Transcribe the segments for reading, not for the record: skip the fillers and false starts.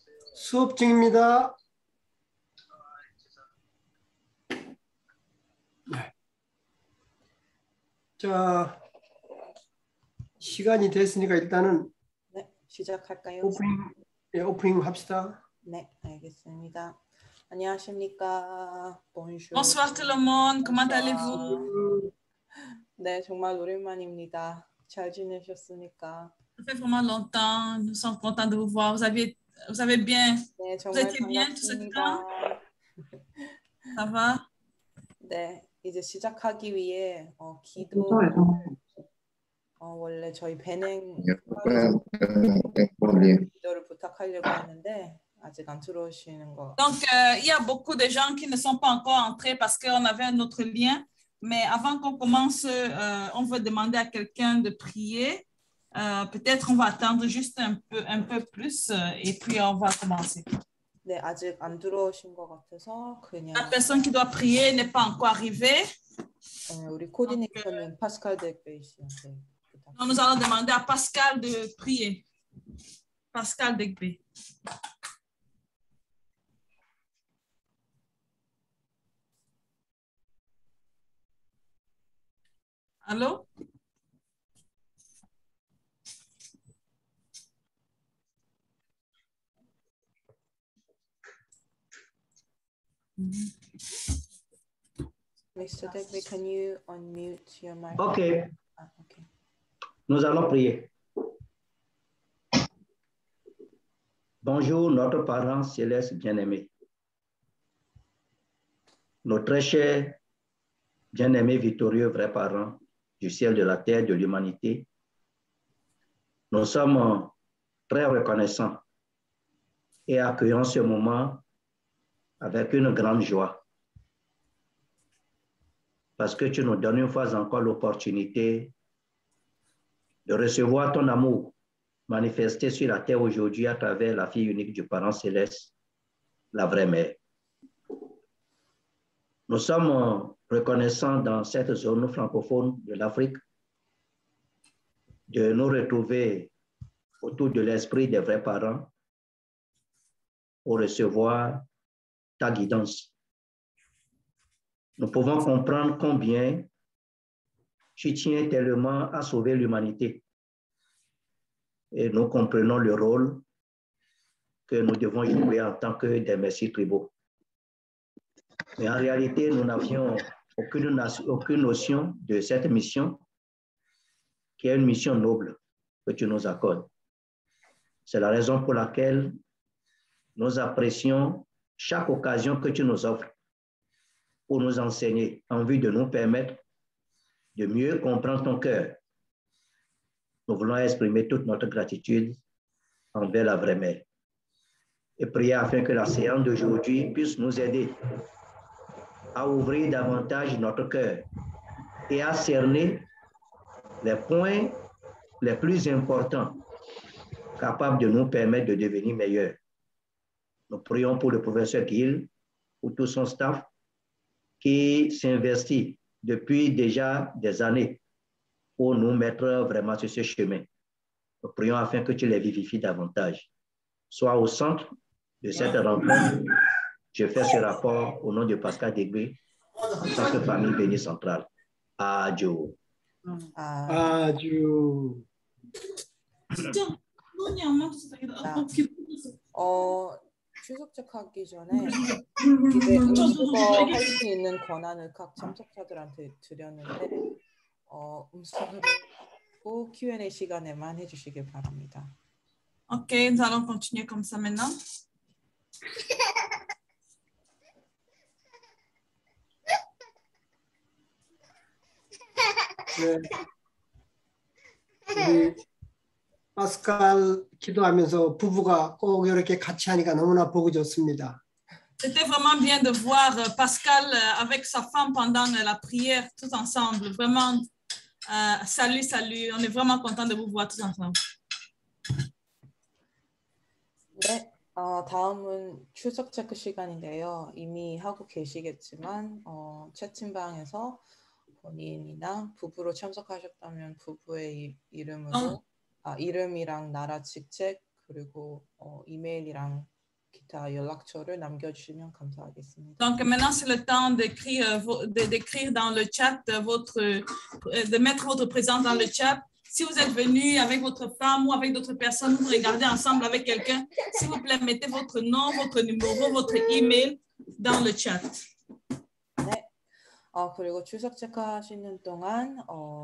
수업 중입니다. 네. 자, 시간이 됐으니까 일단은 네, 시작할까요? 오프닝 합시다. 네, 알겠습니다. 안녕하십니까. Bonjour. Bonsoir tout le monde, comment allez-vous? 네, 정말 오랜만입니다. 잘 지내셨습니까? Ça fait vraiment longtemps, nous sommes contents de vous voir. Vous avez bien, 네, vous 정말 étiez bien tout ce temps? 반갑습니다. Ça va? 네, 이제 시작하기 위해 기도 원래 저희 배냉 기도를 부탁하려고 했는데 아직 안 들어오시는 거. Donc, il y a beaucoup de gens qui ne sont pas encore entrés parce qu'on avait un autre lien. Mais avant qu'on commence, on veut demander à quelqu'un de prier. Peut-être on va attendre juste un peu plus et puis on va commencer. 네, 아직 안 들어오신 것 같아서 그냥. La personne qui doit prier n'est pas encore arrivée. 우리 코디네이터는 파스칼 덱베이씨한테. Donc, nous allons demander à Pascal de prier. Pascal Degbé. Allô? Mr. Degbe, can you unmute your mic? Okay. Okay. Nous allons prier. Bonjour, notre parent céleste bien-aimé. Nos très chers, bien-aimés, victorieux, vrais parents du ciel, de la terre, de l'humanité, nous sommes très reconnaissants et accueillons ce moment avec une grande joie. Parce que tu nous donnes une fois encore l'opportunité de recevoir ton amour manifesté sur la terre aujourd'hui à travers la fille unique du parent céleste, la vraie mère. Nous sommes reconnaissants dans cette zone francophone de l'Afrique de nous retrouver autour de l'esprit des vrais parents pour recevoir ta guidance. Nous pouvons comprendre combien tu tiens tellement à sauver l'humanité. Et nous comprenons le rôle que nous devons jouer en tant que des messieurs tribaux. Mais en réalité, nous n'avions aucune notion de cette mission, qui est une mission noble que tu nous accordes. C'est la raison pour laquelle nous apprécions chaque occasion que tu nous offres pour nous enseigner en vue de nous permettre de mieux comprendre ton cœur. Nous voulons exprimer toute notre gratitude envers la vraie mère et prier afin que la séance d'aujourd'hui puisse nous aider à ouvrir davantage notre cœur et à cerner les points les plus importants capables de nous permettre de devenir meilleurs. Nous prions pour le professeur Gill, pour tout son staff qui s'investit depuis déjà des années pour nous mettre vraiment sur ce chemin. Nous prions afin que tu les vivifies davantage. Sois au centre de cette rencontre. Je fais ce rapport au nom de Pascal Degbé, en tant que famille bénie centrale. Adieu. 아주. 출석하기 전에 이제 음수거 할 수 있는 권한을 각 참석자들한테 드렸는데 음수거를 Q&A 시간에만 해주시길 바랍니다. Ok, nous allons continuer comme ça maintenant. 네. 우리 파스칼 기도하면서 부부가 꼭 이렇게 같이 하니까 너무나 보기 좋습니다. C'était vraiment bien de voir Pascal avec sa femme pendant la prière, tous ensemble. Vraiment, salut, salut. On est vraiment content de vous voir tous ensemble. 네, 다음은 출석 체크 시간인데요. 이미 하고 계시겠지만 채팅방에서 본인이나 부부로 참석하셨다면 부부의 이름으로 이름이랑 나라 직책 그리고 이메일이랑 기타 연락처를 남겨주시면 감사하겠습니다. Donc maintenant, c'est le temps d'écrire dans le chat de mettre votre présence dans le chat. Si vous êtes venu avec votre femme ou avec d'autres personnes, vous regardez ensemble avec quelqu'un, s'il vous plaît, mettez votre nom, votre numéro, votre email dans le chat. 네. 그리고 출석 체크하시는 동안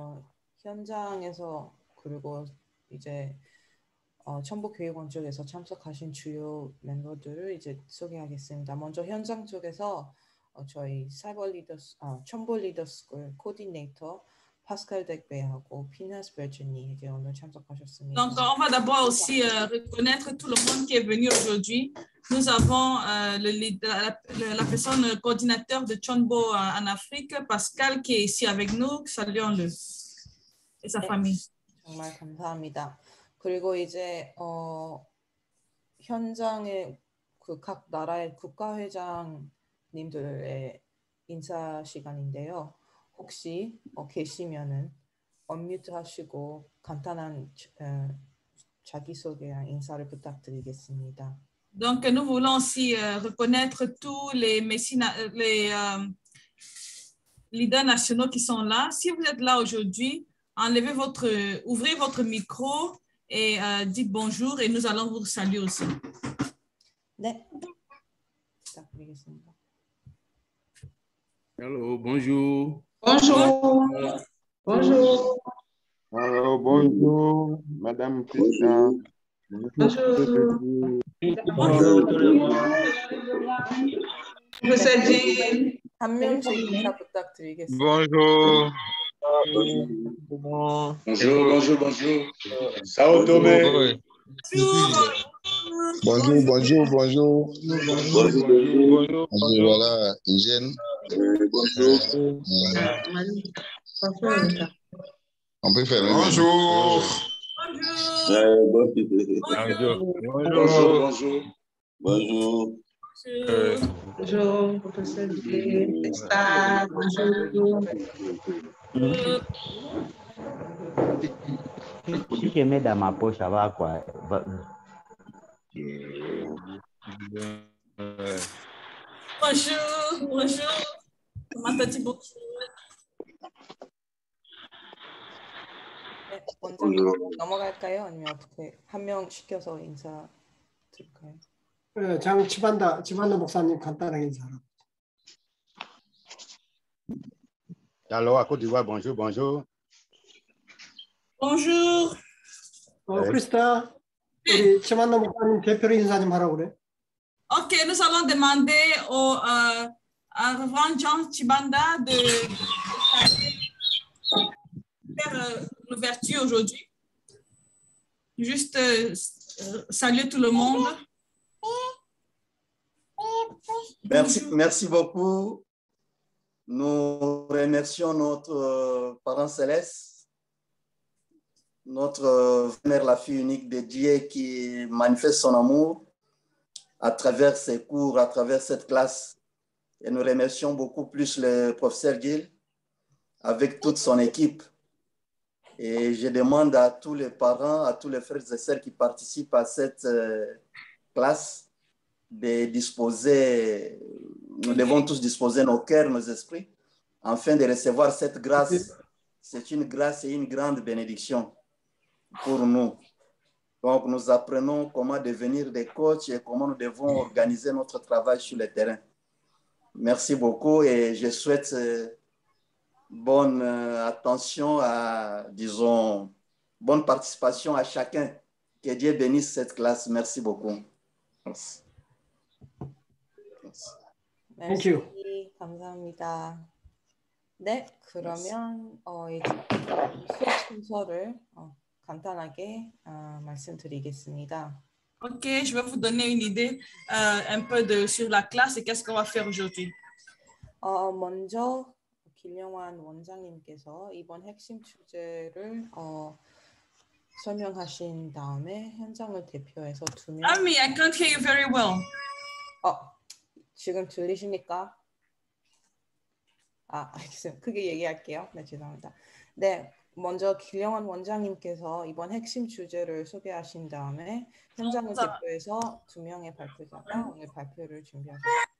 현장에서 그리고 이제 첨보교육원 쪽에서 참석하신 주요 멤버들을 이제 소개하겠습니다. 먼저 현장 쪽에서 저희 첨보 리더스쿨 코디네이터 파스칼 덱베하고 피나스 베르니 이제 오늘 참석하셨습니다. Donc, on va d'abord aussi reconnaître tout le monde qui est venu aujourd'hui. Nous avons la personne coordinateur de Chonbo en Afrique, Pascal, qui est ici avec nous. Saluons-le et sa famille. 정말 감사합니다. 그리고 이제 현장의 그 각 나라의 국가회장님들의 인사 시간인데요. 혹시 계시면은 언뮤트 하시고 간단한 자기소개랑 인사를 부탁드리겠습니다. Donc, nous voulons aussi reconnaître tous les leaders nationaux qui sont là. Si vous êtes là aujourd'hui, ouvrez votre micro et dites bonjour et nous allons vous saluer aussi. 네, 부탁드리겠습니다. Hello, bonjour. Bonjour. Bonjour. Hello, bonjour, Madame Christa. Bonjour. Bonjour tout le monde. Professeur Jean. 한 명씩 인사 부탁드리겠습니다. Bonjour. Bonjour. Sao Tomé. Bonjour. Voilà, Hygiène. On peut faire. Bonjour. Bonjour, professeur Jean. Bonjour. Si je mets dans ma poche, ça va quoi? Bonjour. Comment t'as-tu bonjour? 네, 원장님 넘어갈까요? 아니면 어떻게 한 명 시켜서 인사 드릴까요? 장 지반다 목사님 간단하게 인사하라고. Alors, à Côte d'Ivoire, bonjour. Bonjour. 크리스타, 우리 지반다 목사님 대표로 인사 좀 하라고 그래. Ok, nous allons demander à Reverend Jean Chibanda de faire l'ouverture aujourd'hui. Juste saluer tout le monde. Merci beaucoup. Nous remercions notre parent céleste, notre mère, la fille unique de Dieu qui manifeste son amour à travers ses cours, à travers cette classe. Et nous remercions beaucoup plus le professeur Gil avec toute son équipe. Et je demande à tous les parents, à tous les frères et sœurs qui participent à cette classe de disposer, nous devons tous disposer nos cœurs, nos esprits, afin de recevoir cette grâce. C'est une grâce et une grande bénédiction pour nous. Donc, nous apprenons comment devenir des coachs et comment nous devons organiser notre travail sur le terrain. Merci beaucoup et je souhaite bonne attention disons, bonne participation à chacun. Que Dieu bénisse cette classe. Merci beaucoup. Merci. Thank you. 감사합니다. 네, 그러면 이제 수업 순서를 간단하게 말씀드리겠습니다. Ok, je vais vous donner une idée un peu sur la classe et qu'est-ce qu'on va faire aujourd'hui. 먼저 김영환 원장님께서 이번 핵심 주제를 설명하신 다음에 현장을 대표해서 두 명. Ami, I can't hear you very well. 지금 들리십니까? 알겠습니다. 크게 얘기할게요. 네, 죄송합니다. 네, 먼저 길영환 원장님께서 이번 핵심 주제를 소개하신 다음에 현장을 대표해서 2명의 발표자가 오늘 발표를 준비하셨습니다.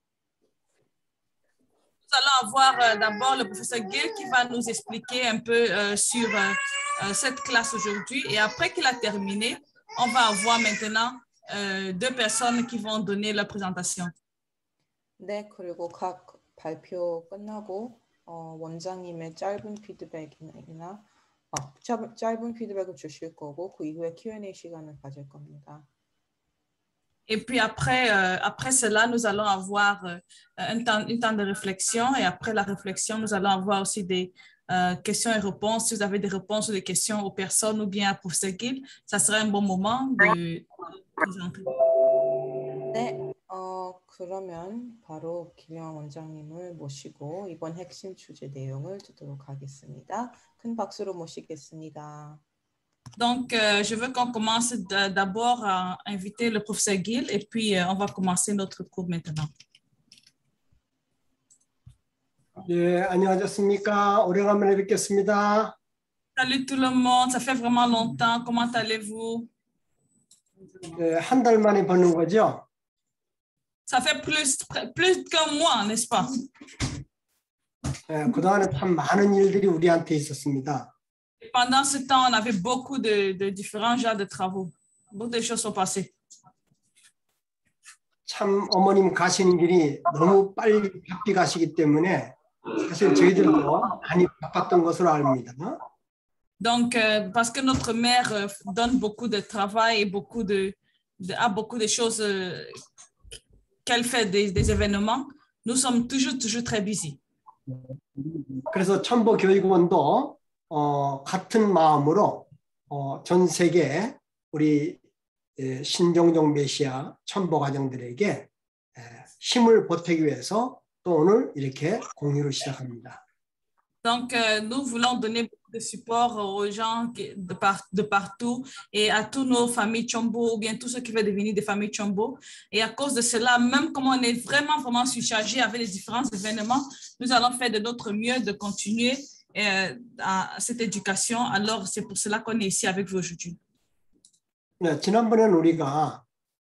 Nous allons avoir d'abord le professeur Gill qui va nous expliquer un peu sur cette classe aujourd'hui. Et après qu'il a terminé, on va avoir maintenant 2 personnes qui vont donner la présentation. 네, 그리고 각 발표 끝나고 원장님의 짧은 피드백이나 짧은 피드백을 주실 거고 그 이후에 Q&A 시간을 가질 겁니다. Et puis après cela, nous allons avoir un temps de réflexion. Et après la réflexion, nous allons avoir aussi des questions et réponses. Si vous avez des réponses ou des questions aux personnes ou bien à professeur Gill, ça serait un bon moment de présenter. 네, 그러면 바로 길영환 원장님을 모시고 이번 핵심 주제 내용을 듣도록 하겠습니다. 큰 박수로 모시겠습니다. Donc, je veux qu'on commence d'abord à inviter le professeur Gill et puis on va commencer notre cours maintenant. 네, 안녕하셨습니까? 오래간만에 뵙겠습니다. Salut tout le monde, ça fait vraiment longtemps. Comment allez-vous? 네, 한 달 만에 보는 거죠? Ça fait plus qu'un mois, n'est-ce pas? 네, 그동안에 참 많은 일들이 우리한테 있었습니다. Pendant ce temps, on avait beaucoup de différents genres de travaux. Beaucoup de choses sont passées. 참 어머님 가시는 길이 너무 빨리 바삐 가시기 때문에 사실 저희들도 많이 바빴던 것으로 압니다. Donc, parce que notre mère donne beaucoup de travail et a beaucoup de choses qu'elle fait des événements, nous sommes toujours très busy. 그래서 천보교육원도 같은 마음으로 전 세계 우리 신종종 메시아 천보 가정들에게 힘을 보태기 위해서 또 오늘 이렇게 공유를 시작합니다. Donc, nous voulons donner beaucoup de support aux gens de partout et à tous nos familles Chombo ou bien tous ceux qui veulent devenir des familles Chombo. Et à cause de cela, même comme on est vraiment surchargé avec les différents événements, nous allons faire de notre mieux de continuer à cette éducation. Alors, c'est pour cela qu'on est ici avec vous aujourd'hui. 네, 지난번에는 우리가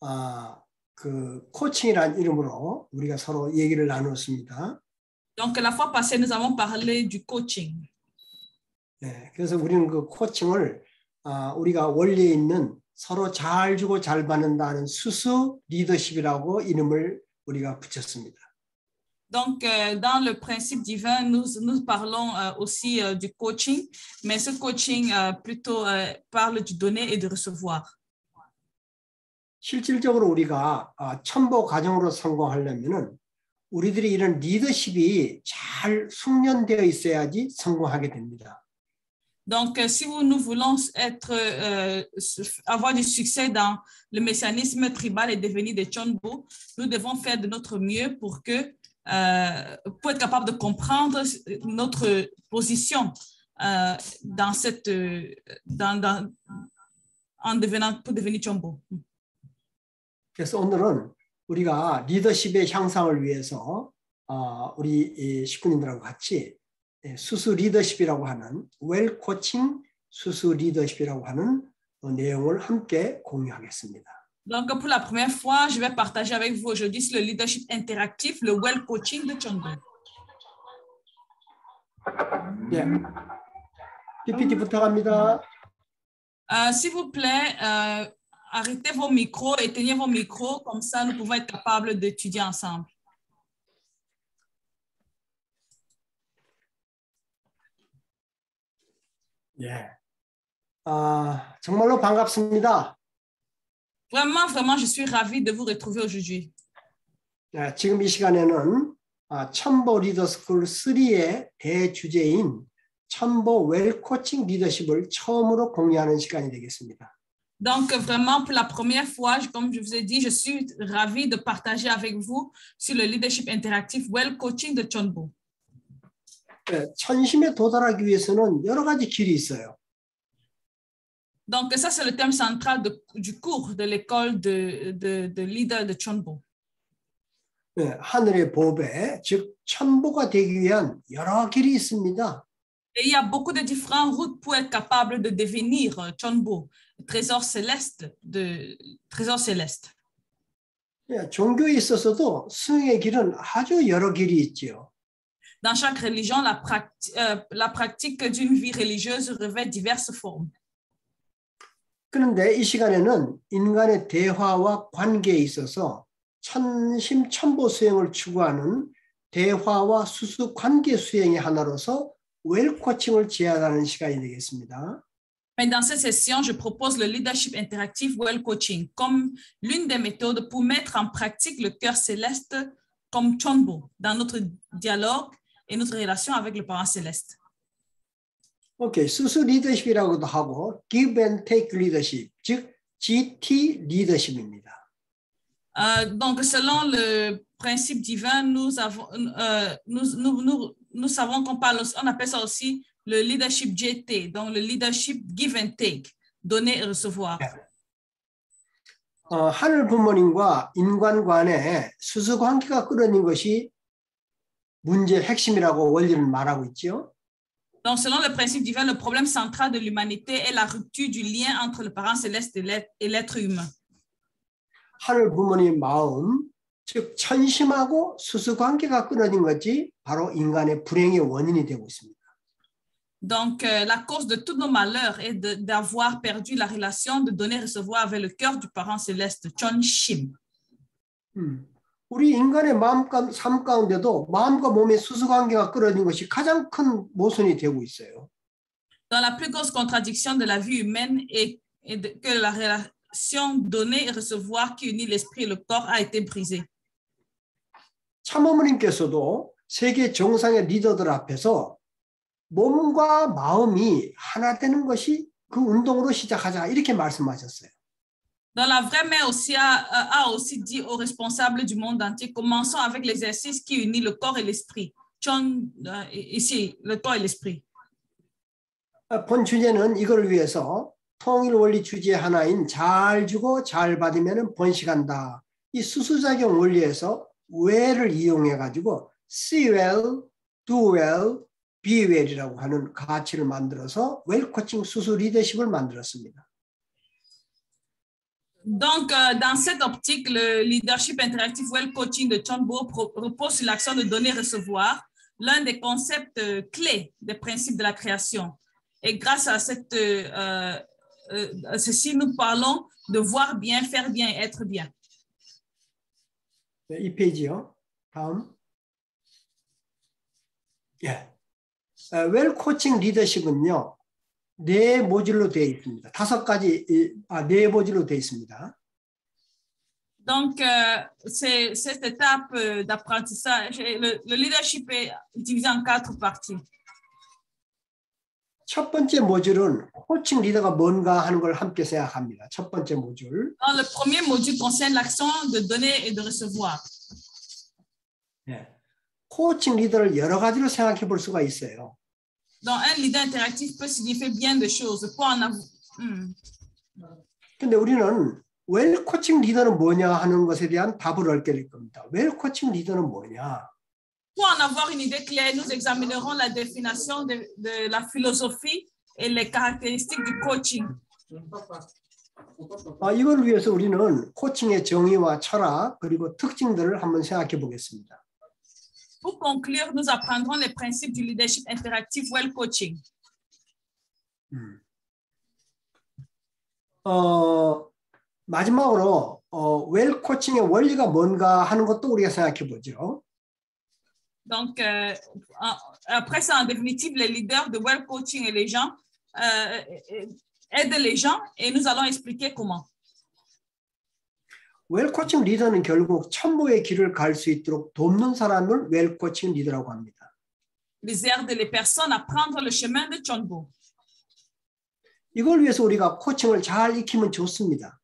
그 코칭이라는 이름으로 우리가 서로 얘기를 나눴습니다. Donc, la fois passée, nous avons parlé du coaching. 네, 그래서 우리는 그 코칭을 우리가 원리에 있는 서로 잘 주고 잘 받는다는 수수 리더십이라고 이름을 우리가 붙였습니다. Donc, dans le principe divin, nous parlons aussi du coaching, mais ce coaching plutôt parle du donner et de recevoir. 실질적으로 우리가 천보 가정으로 성공하려면은 우리들이 이런 리더십이 잘 숙련되어 있어야지 성공하게 됩니다. Donc, si nous voulons avoir du succès dans le messianisme tribal et devenir des Chonbo, nous devons faire de notre mieux pour être capable de comprendre notre position pour devenir Chonbo. 그래서 오늘은 우리가 리더십의 향상을 위해서 우리 식구님들하고 같이 수수 리더십이라고 하는 웰 코칭 수수 리더십이라고 하는 내용을 함께 공유하겠습니다. Donc, pour la première fois, je vais partager avec vous aujourd'hui sur le leadership interactif, le well coaching de Chonbo. 네, PPT 부탁합니다. S'il vous plaît, arrêtez vos micros, éteignez vos micros, comme ça nous pouvons être capables d'étudier ensemble. 예, 정말로 반갑습니다. Vraiment, je suis ravie de vous retrouver aujourd'hui. 네, 지금 이 시간에는 천보 리더스쿨 3의 대주제인 천보 웰 코칭 리더십을 처음으로 공유하는 시간이 되겠습니다. Donc, vraiment, pour la première fois, comme je vous ai dit, je suis ravie de partager avec vous sur le leadership interactif Well Coaching de Chonbo. 네, 천심에 도달하기 위해서는 여러 가지 길이 있어요. Donc, ça, c'est le thème central du cours de l'école de leader de Chonbo. 네, 하늘의 보배, 즉 천보가 되기 위한 여러 길이 있습니다. Et il y a beaucoup de différentes routes pour être capable de devenir Chonbo, trésor céleste. 종교에 있어서도 수행의 길은 아주 여러 길이 있지요. Dans chaque religion, la pratique d'une vie religieuse revêt diverses formes. 그런데 이 시간에는 인간의 대화와 관계에 있어서 천심천보 수행을 추구하는 대화와 수수 관계 수행의 하나로서 웰코칭을 제안하는 시간이 되겠습니다. Mais dans cette session, je propose le leadership interactif Well Coaching comme l'une des méthodes pour mettre en pratique le cœur céleste comme Chonbo dans notre dialogue et notre relation avec le parent céleste. 오케이, 수수 리더십이라고도 하고 give and take 리더십, 즉 GT 리더십입니다. Donc, selon le principe divin, nous savons qu'on on appelle ça aussi le leadership GT, donc le leadership give and take, donner et recevoir. 하늘 부모님과 인간 간의 수수 관계가 끌어낸 것이 문제의 핵심이라고 원리는 말하고 있죠. Donc, selon le principe divin, le problème central de l'humanité est la rupture du lien entre le parent céleste et l'être humain. 하늘 부모님의 마음, 즉 천심하고 수수 관계가 끊어진 것이 바로 인간의 불행의 원인이 되고 있습니다. Donc, la cause de tous nos malheurs est d'avoir perdu la relation de donner et recevoir avec le cœur du parent céleste, Chonshim. 우리 인간의 삶 가운데도 마음과 몸의 수수 관계가 끊어진 것이 가장 큰 모순이 되고 있어요. Dans la plus grosse contradiction de la vie humaine est que la relation donner et recevoir qui unit l'esprit et le corps a été brisée. 참어머님께서도 세계 정상의 리더들 앞에서 몸과 마음이 하나 되는 것이 그 운동으로 시작하자 이렇게 말씀하셨어요. Dans la vraie mère aussi a aussi dit aux responsables du monde entier, commençons avec l'exercice qui unit le corps et l'esprit. Ici, le corps et l'esprit. 본 주제는 이걸 위해서 통일 원리 주제 하나인 잘 주고 잘 받으면 번식한다. 이 수수작용 원리에서 well을 이용해 가지고 see well, do well, be well이라고 하는 가치를 만들어서 웰 코칭 수수 리더십을 만들었습니다. Donc, dans cette optique, le leadership interactif Well Coaching de Chonbo repose sur l'action de donner-recevoir, l'un des concepts clés des principes de la création. Et grâce à ceci, nous parlons de voir bien, faire bien et être bien. 이 페이지요. 다음. 예. 웰 코칭 리더십은요. 네 모듈로 되어 있습니다. 네 모듈로 되어 있습니다. Donc, cette étape d'apprentissage, le leadership est divisé en 4 parties. 첫 번째 모듈은 코칭 리더가 뭔가 하는 걸 함께 생각합니다. 첫 번째 모듈. Le premier module concerne l'action de donner et de recevoir. 네. 코칭 리더를 여러 가지로 생각해 볼 수가 있어요. Donc, un leader interactif peut signifier bien de choses. 근데 우리는 웰 코칭 리더는 뭐냐 하는 것에 대한 답을 얻게 될 겁니다. 웰 코칭 리더는 뭐냐? Pour en avoir une idée claire, nous examinerons la définition de la philosophie et les caractéristiques du coaching. 이걸 위해서 우리는 코칭의 정의와 철학 그리고 특징들을 한번 생각해 보겠습니다. Pour conclure, nous apprendrons les principes du leadership interactif Well Coaching. 마지막으로 웰 코칭의 원리가 뭔가 하는 것도 우리가 생각해 보죠. Donc, après ça, en définitive, les leaders de Well Coaching et les gens aident les gens et nous allons expliquer comment. 웰 코칭 리더는 결국 천보의 길을 갈 수 있도록 돕는 사람을 웰 코칭 리더라고 합니다. Les aides les personnes à prendre le chemin de Chonbo. 이걸 위해서 우리가 코칭을 잘 익히면 좋습니다.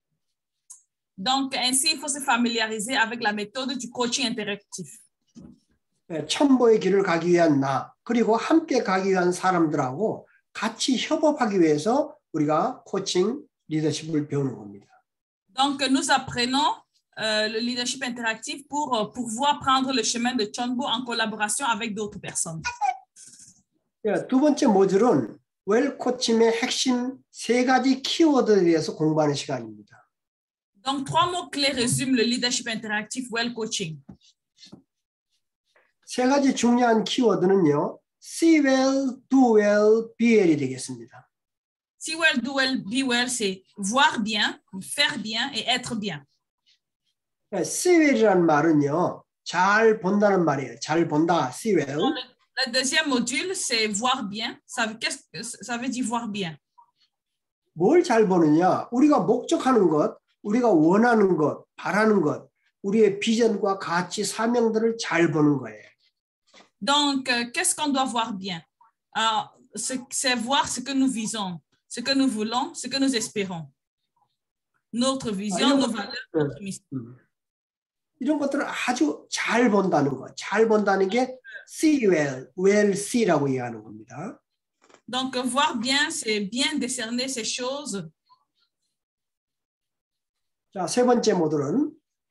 Donc, ainsi, il faut se familiariser avec la méthode du coaching interactif. 천보의 길을 가기 위한 나, 그리고 함께 가기 위한 사람들하고 같이 협업하기 위해서 우리가 코칭 리더십을 배우는 겁니다. Donc, nous apprenons le leadership interactif pour pouvoir prendre le chemin de Chonbo en collaboration avec d'autres personnes. 두 번째 모듈은 웰 코칭의 핵심 세 가지 키워드에 대해서 공부하는 시간입니다. Donc, 3 mots-clés résument le leadership interactif Well Coaching. 세 가지 중요한 키워드는요. See well, do well, be well이 되겠습니다. See well, do well, be well, c'est voir bien, faire bien et être bien. See well이라는 말은요. 잘 본다는 말이에요. 잘 본다, see well. Le deuxième module, c'est voir bien. Qu'est-ce que ça veut dire voir bien? 뭘 잘 보느냐? 우리가 목적하는 것, 우리가 원하는 것, 바라는 것, 우리의 비전과 가치, 사명들을 잘 보는 거예요. Donc, qu'est-ce qu'on doit voir bien? C'est voir ce que nous visons, ce que nous voulons, ce que nous espérons. Notre vision, nos valeurs, notre mission. 이런 것들을 아주 잘 본다는 것. 잘 본다는 게 see well, well see라고 얘기하는 겁니다. Donc, voir bien, c'est bien décerner ces choses. 자, 세 번째 모듈은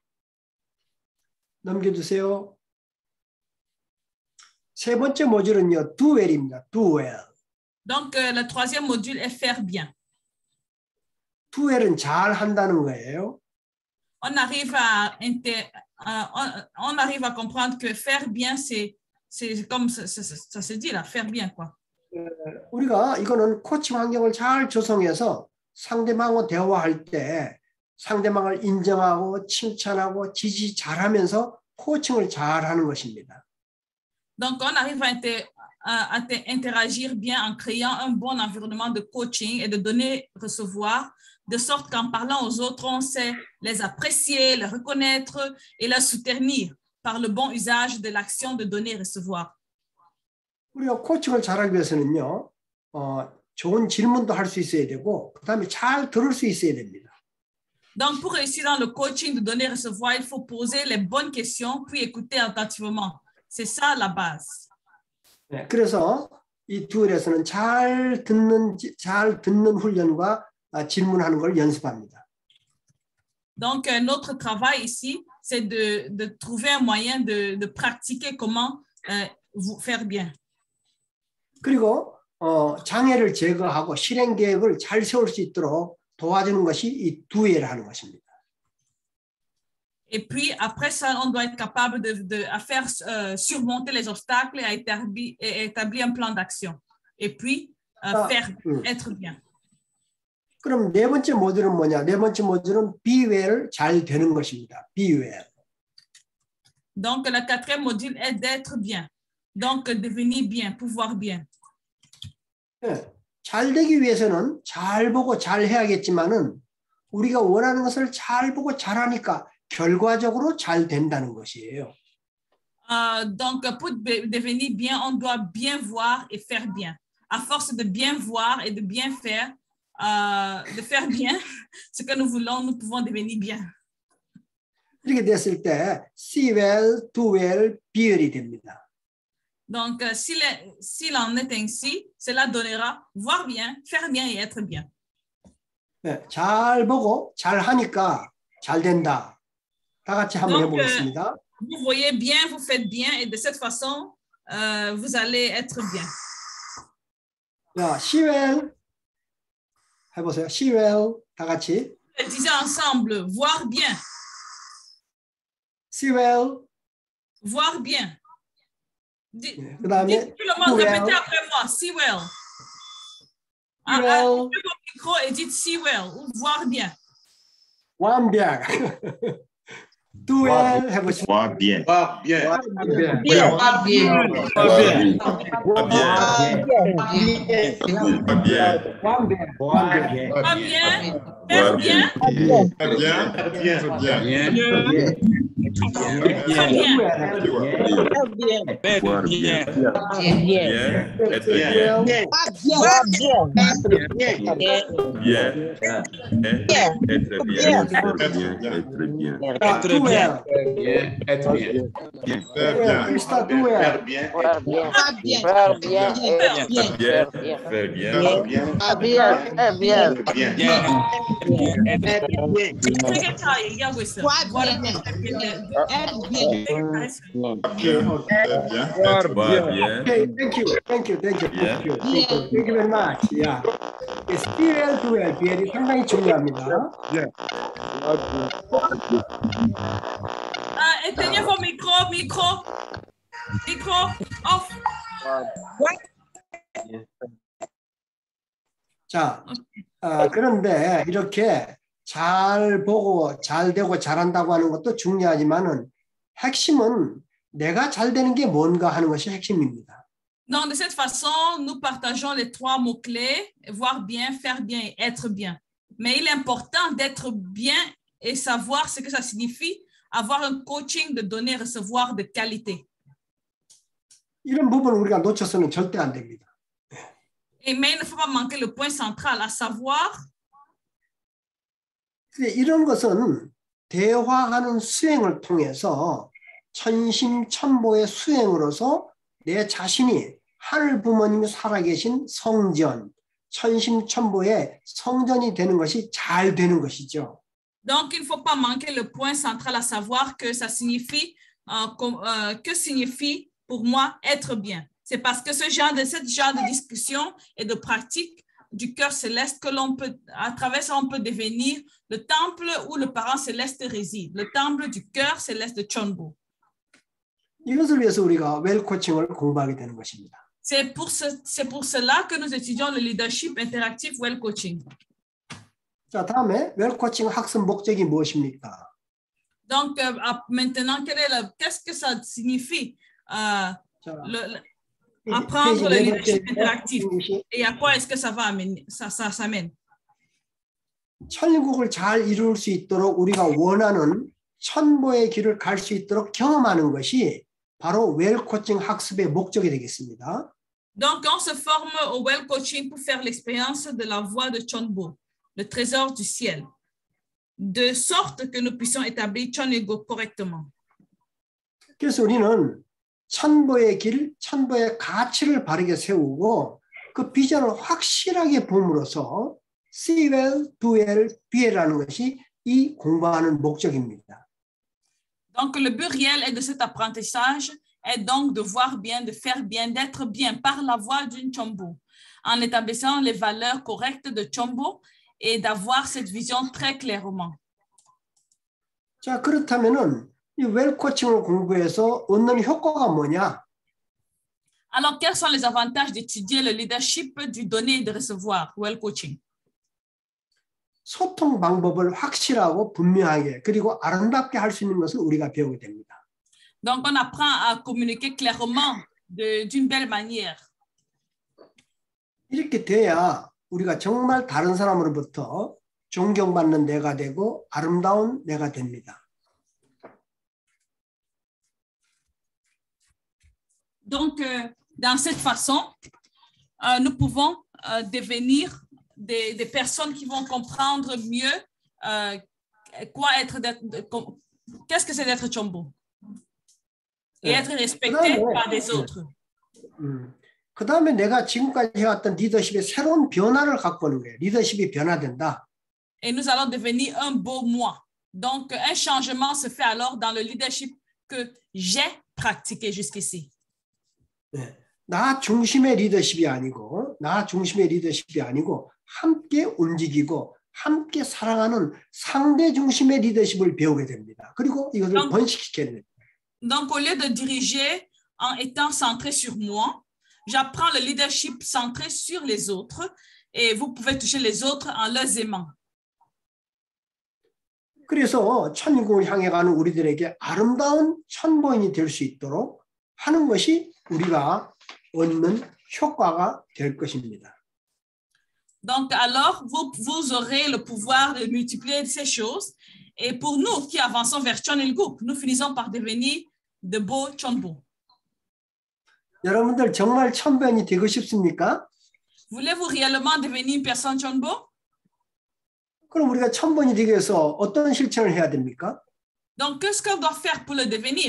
넘겨주세요. 세 번째 모듈은요, do well입니다. do well. Donc, le troisième module est faire bien. do well은 잘 한다는 거예요. On arrive à comprendre que faire bien, c'est comme ça se dit là, faire bien quoi. 우리가 이거는 코칭 환경을 잘 조성해서 상대방과 대화할 때 상대방을 인정하고 칭찬하고 지지 잘하면서 코칭을 잘하는 것입니다. Donc, on arrive à interagir bien en créant un bon environnement de coaching et de donner, recevoir, de sorte qu'en parlant aux autres, on sait les apprécier, les reconnaître et les soutenir par le bon usage de l'action de donner et recevoir. 우리가 코칭을 잘하기 위해서는요, 좋은 질문도 할 수 있어야 되고, 그다음에 잘 들을 수 있어야 됩니다. Donc, pour réussir dans le coaching de donner et recevoir, il faut poser les bonnes questions puis écouter attentivement. C'est ça la base. 네, 그래서 이 듀얼에서는 잘 듣는 훈련과 질문하는 걸 연습합니다. Donc, notre travail ici, c'est de trouver un moyen de pratiquer comment faire bien. 그리고 장애를 제거하고 실행 계획을 잘 세울 수 있도록 도와주는 것이 이 듀얼을 하는 것입니다. Et puis, après ça, on doit être capable de faire surmonter les obstacles et établir un plan d'action. Et puis, être bien. 그럼 네 번째 모듈은 뭐냐? 네 번째 모듈은 be well, 잘 되는 것입니다. be well. Donc, le quatrième module est d'être bien. Donc, devenir bien, pouvoir bien. 네, 잘 되기 위해서는 잘 보고 잘 해야겠지만은 우리가 원하는 것을 잘 보고 잘하니까 결과적으로 잘 된다는 것이에요. Donc, pour devenir bien, on doit bien voir et faire bien. À force de bien voir et de bien faire, de faire bien ce que nous voulons, nous pouvons devenir bien. 이렇게 됐을 때 see well, do well, be well이 됩니다. Donc, s'il en est ainsi, cela donnera voir bien, faire bien et être bien. 네, 잘 보고 잘 하니까 잘 된다. 다 같이 한번 해보겠습니다. Vous voyez bien, vous faites bien et de cette façon, vous allez être bien. 자, see well 해보세요. see well 다 같이. Disons ensemble, voir bien. see well. Voir bien. 그다음에 tout le monde répétez après moi, see well. Ouvrez vos micros et dites see well, ou voir bien. 완벽. do well 해보시죠. Voir bien. Voir bien. Voir bien. Voir bien. Faire bien. être bien. Okay, thank you very much. Yeah. Still to well, BL이 상당히 중요합니다. Éteignez vos micros, micro off. 자, 그런데 이렇게 잘 보고 잘 되고 잘한다고 하는 것도 중요하지만은 핵심은 내가 잘 되는 게 뭔가 하는 것이 핵심입니다. Donc, de cette façon, nous partageons les 3 mots-clés, voir bien, faire bien et être bien. Mais il est important d'être bien et savoir ce que ça signifie, avoir un coaching de donner et recevoir de qualité. 이런 부분을 우리가 놓쳐서는 절대 안 됩니다. Mais il ne faut pas manquer le point central, à savoir 이런 것은 대화하는 수행을 통해서 천심천보의 수행으로서 내 자신이 하늘 부모님이 살아계신 성전, 천심천보의 성전이 되는 것이 잘 되는 것이죠. Donc, il ne faut pas manquer le point central, à savoir que ça signifie, que signifie pour moi être bien. C'est parce que ce genre de discussion et de pratique du cœur céleste que l'on peut, à travers ça, on peut devenir le temple où le parent céleste réside, le temple du cœur céleste de Chonbo. 이것을 위해서 우리가 웰 코칭을 공부하게 되는 것입니다. C'est pour cela que nous étudions le leadership interactif well coaching. 자, 다음에 웰 코칭 학습 목적이 무엇입니까? Donc, maintenant, qu'est-ce que ça signifie apprendre le leadership interactif et à quoi est-ce que ça va amener, ça s'amène? 천국을 잘 이룰 수 있도록 우리가 원하는 천보의 길을 갈 수 있도록 경험하는 것이 바로 웰 코칭 학습의 목적이 되겠습니다. Donc, on se forme au well coaching pour faire l'expérience de la voie de Chonbo, le trésor du ciel, de sorte que nous puissions établir Chonego correctement. 그래서 우리는 천보의 길, 천보의 가치를 바르게 세우고 그 비전을 확실하게 봄으로써 see well, do well, be well라는 것이 이 공부하는 목적입니다. Donc, le but réel est de cet apprentissage est donc de voir bien, de faire bien, d'être bien par la voie d'une Chombo, en établissant les valeurs correctes de Chombo et d'avoir cette vision très clairement. 자, 그렇다면은 이 웰 코칭을 공부해서 얻는 효과가 뭐냐? Alors, quels sont les avantages d'étudier le leadership du donner et de recevoir, well coaching? 소통 방법을 확실하고 분명하게 그리고 아름답게 할 수 있는 것을 우리가 배우게 됩니다. Donc, on apprend à communiquer clairement d'une belle manière. 이렇게 돼야 우리가 정말 다른 사람으로부터 존경받는 내가 되고 아름다운 내가 됩니다. Donc, dans cette façon, nous pouvons devenir des personnes qui vont comprendre mieux qu'est-ce que c'est d'être Chombo et être respecté par des autres. 그 다음에 내가 지금까지 해왔던 리더십의 새로운 변화를 갖고 오는 거예요. 리더십이 변화된다. Et nous allons devenir un beau moi. Donc, un changement se fait alors dans le leadership que j'ai pratiqué jusqu'ici. 네. 나 중심의 리더십이 아니고 함께 움직이고 함께 사랑하는 상대 중심의 리더십을 배우게 됩니다. 그리고 이것을 번식시켜야 됩니다. Donc, au lieu de diriger en étant centré sur moi, j'apprends le leadership centré sur les autres et vous pouvez toucher les autres en les aimant. 그래서 천국을 향해 가는 우리들에게 아름다운 천보인이 될 수 있도록 하는 것이 우리가 얻는 효과가 될 것입니다. Donc, alors, vous aurez le pouvoir de multiplier ces choses. Et pour nous qui avançons vers Chonilguk, nous finissons par devenir de beaux Chonbo. 여러분들 정말 천보인이 되고 싶습니까? Voulez-vous réellement devenir une personne Chonbo? 그럼 우리가 천보인이 되기 위해서 어떤 실천을 해야 됩니까? Donc, qu'est-ce qu'on doit faire pour le devenir?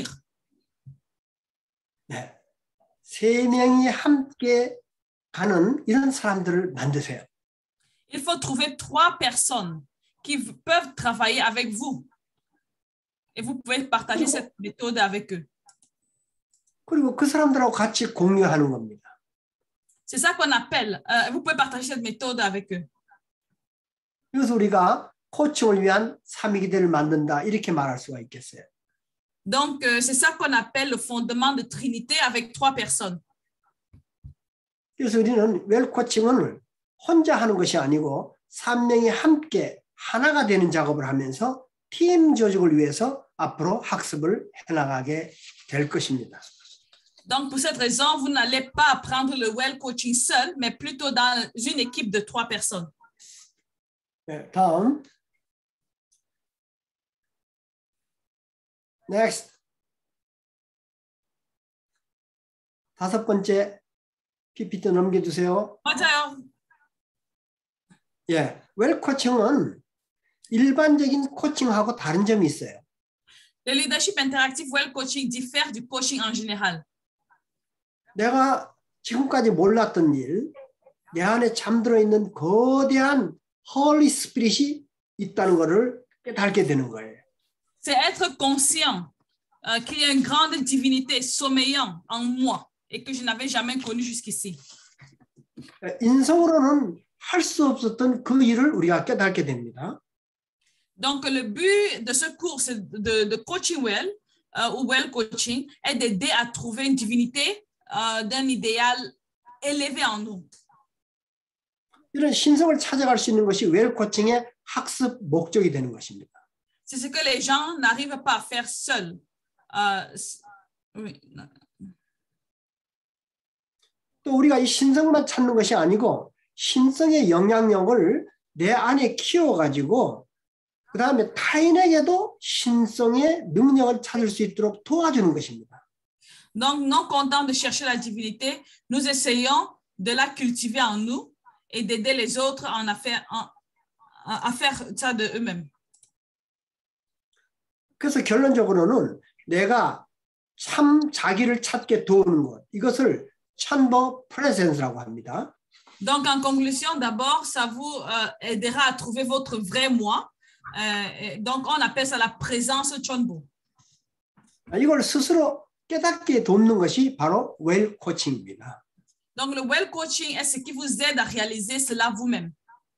네. 세 명이 함께 가는 이런 사람들을 만드세요. Il faut trouver 3 personnes qui peuvent travailler avec vous et vous pouvez partager cette méthode avec eux. 그리고 그 사람들하고 같이 공유하는 겁니다. C'est ça qu'on appelle, vous pouvez partager cette méthode avec eux. 그래서 우리가 코칭을 위한 삼위기대를 만든다 이렇게 말할 수가 있겠어요. Donc, c'est ça qu'on appelle le fondement de Trinité avec 3 personnes. 그래서 우리는 웰 코칭을 혼자 하는 것이 아니고 3명이 함께 하나가 되는 작업을 하면서 팀 조직을 위해서 앞으로 학습을 해나가게 될 것입니다. Donc, pour cette raison, vous n'allez pas apprendre le well coaching seul, mais plutôt dans une équipe de 3 personnes. 네, 다음. Next. 5번째 PPT 넘겨주세요. 맞아요. 예, 웰 코칭은 일반적인 코칭하고 다른 점이 있어요. Le leadership interactive well coaching diffère du coaching en général. 내가 지금까지 몰랐던 일, 내 안에 잠들어 있는 거대한 홀리 스피릿이 있다는 것을 깨닫게 되는 거예요. C'est être conscient qu'il y a une grande divinité sommeillant en moi et que je n'avais jamais connue jusqu'ici. 인성으로는 할 수 없었던 그 일을 우리가 깨닫게 됩니다. Donc, le but de ce cours de coaching well ou well coaching est d'aider à trouver une divinité d'un idéal élevé en nous. 이런 신성을 찾아갈 수 있는 것이 웰 코칭의 학습 목적이 되는 것입니다. C'est ce que les gens n'arrivent pas à faire seuls. Oui. 또 우리가 이 신성만 찾는 것이 아니고 신성의 영향력을 내 안에 키워가지고 그 다음에 타인에게도 신성의 능력을 찾을 수 있도록 도와주는 것입니다. Donc, non content de chercher la divinité, nous essayons de la cultiver en nous et d'aider les autres à faire ça de eux-mêmes. 그래서 결론적으로는 내가 참 자기를 찾게 도우는 것, 이것을 참버 프레젠스라고 합니다. Donc, en conclusion, d'abord, ça vous aidera à trouver votre vrai moi. Donc, on appelle ça la présence Chonbo. 이걸 스스로 깨닫게 돕는 것이 바로 웰 코칭입니다. Donc, le well coaching est ce qui vous aide à réaliser cela vous-même.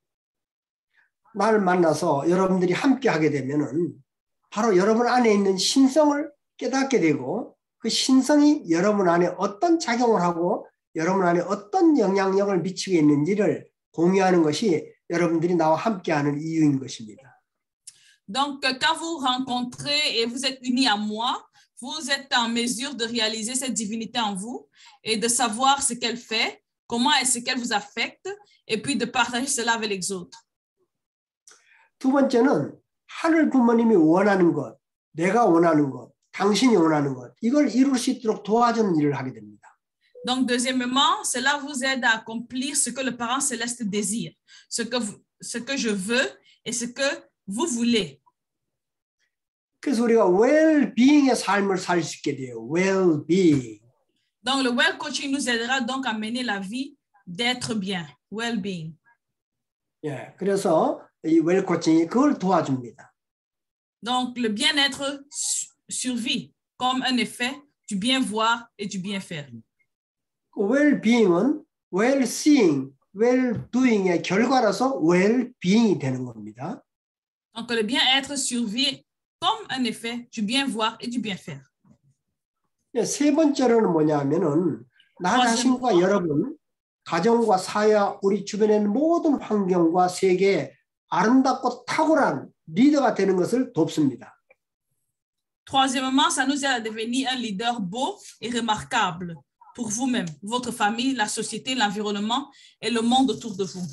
나를 만나서 여러분들이 함께 하게 되면은 바로 여러분 안에 있는 신성을 깨닫게 되고 그 신성이 여러분 안에 어떤 작용을 하고 여러분 안에 어떤 영향력을 미치고 있는지를 공유하는 것이 여러분들이 나와 함께하는 이유인 것입니다. Donc, quand vous rencontrez et vous êtes unis à moi, vous êtes en mesure de réaliser cette divinité en vous et de savoir ce qu'elle fait, comment est-ce qu'elle vous affecte, et puis de partager cela avec les autres. 두 번째는 하늘 부모님이 원하는 것, 내가 원하는 것, 당신이 원하는 것, 이걸 이룰 수 있도록 도와주는 일을 하게 됩니다. Donc, deuxièmement, cela vous aide à accomplir ce que le parent céleste désire, ce que je veux et ce que vous voulez. 그래서 우리가 well-being의 삶을 살 수 있게 돼요. well-being. Donc, le well coaching nous aidera donc à mener la vie d'être bien, well-being. 예, 그래서 이 well coaching이 그걸 도와줍니다. Donc, le bien-être survit comme un effet du bien voir et du bien faire. well-being은 well-seeing, well-doing의 결과라서 well-being이 되는 겁니다. Donc, le bien-être survit comme un effet du bien voir et du bien faire. 예, 세 번째로는 뭐냐면은 나 자신과 여러분, 가정과 사회, 우리 주변에 있는 모든 환경과 세계에 아름답고 탁월한 리더가 되는 것을 돕습니다. Troisièmement, ça nous aide à devenir un leader beau et remarquable pour vous-même, votre famille, la société, l'environnement et le monde autour de vous.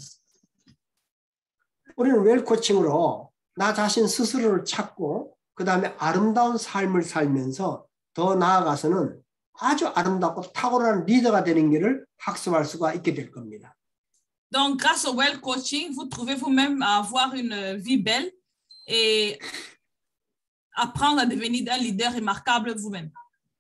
우리는 웰 코칭으로 나 자신 스스로를 찾고 그 다음에 아름다운 삶을 살면서 더 나아가서는 아주 아름답고 탁월한 리더가 되는 길을 학습할 수가 있게 될 겁니다. Donc, grâce au well coaching, vous trouvez vous-même à avoir une vie belle et apprendre à devenir un leader remarquable vous-même.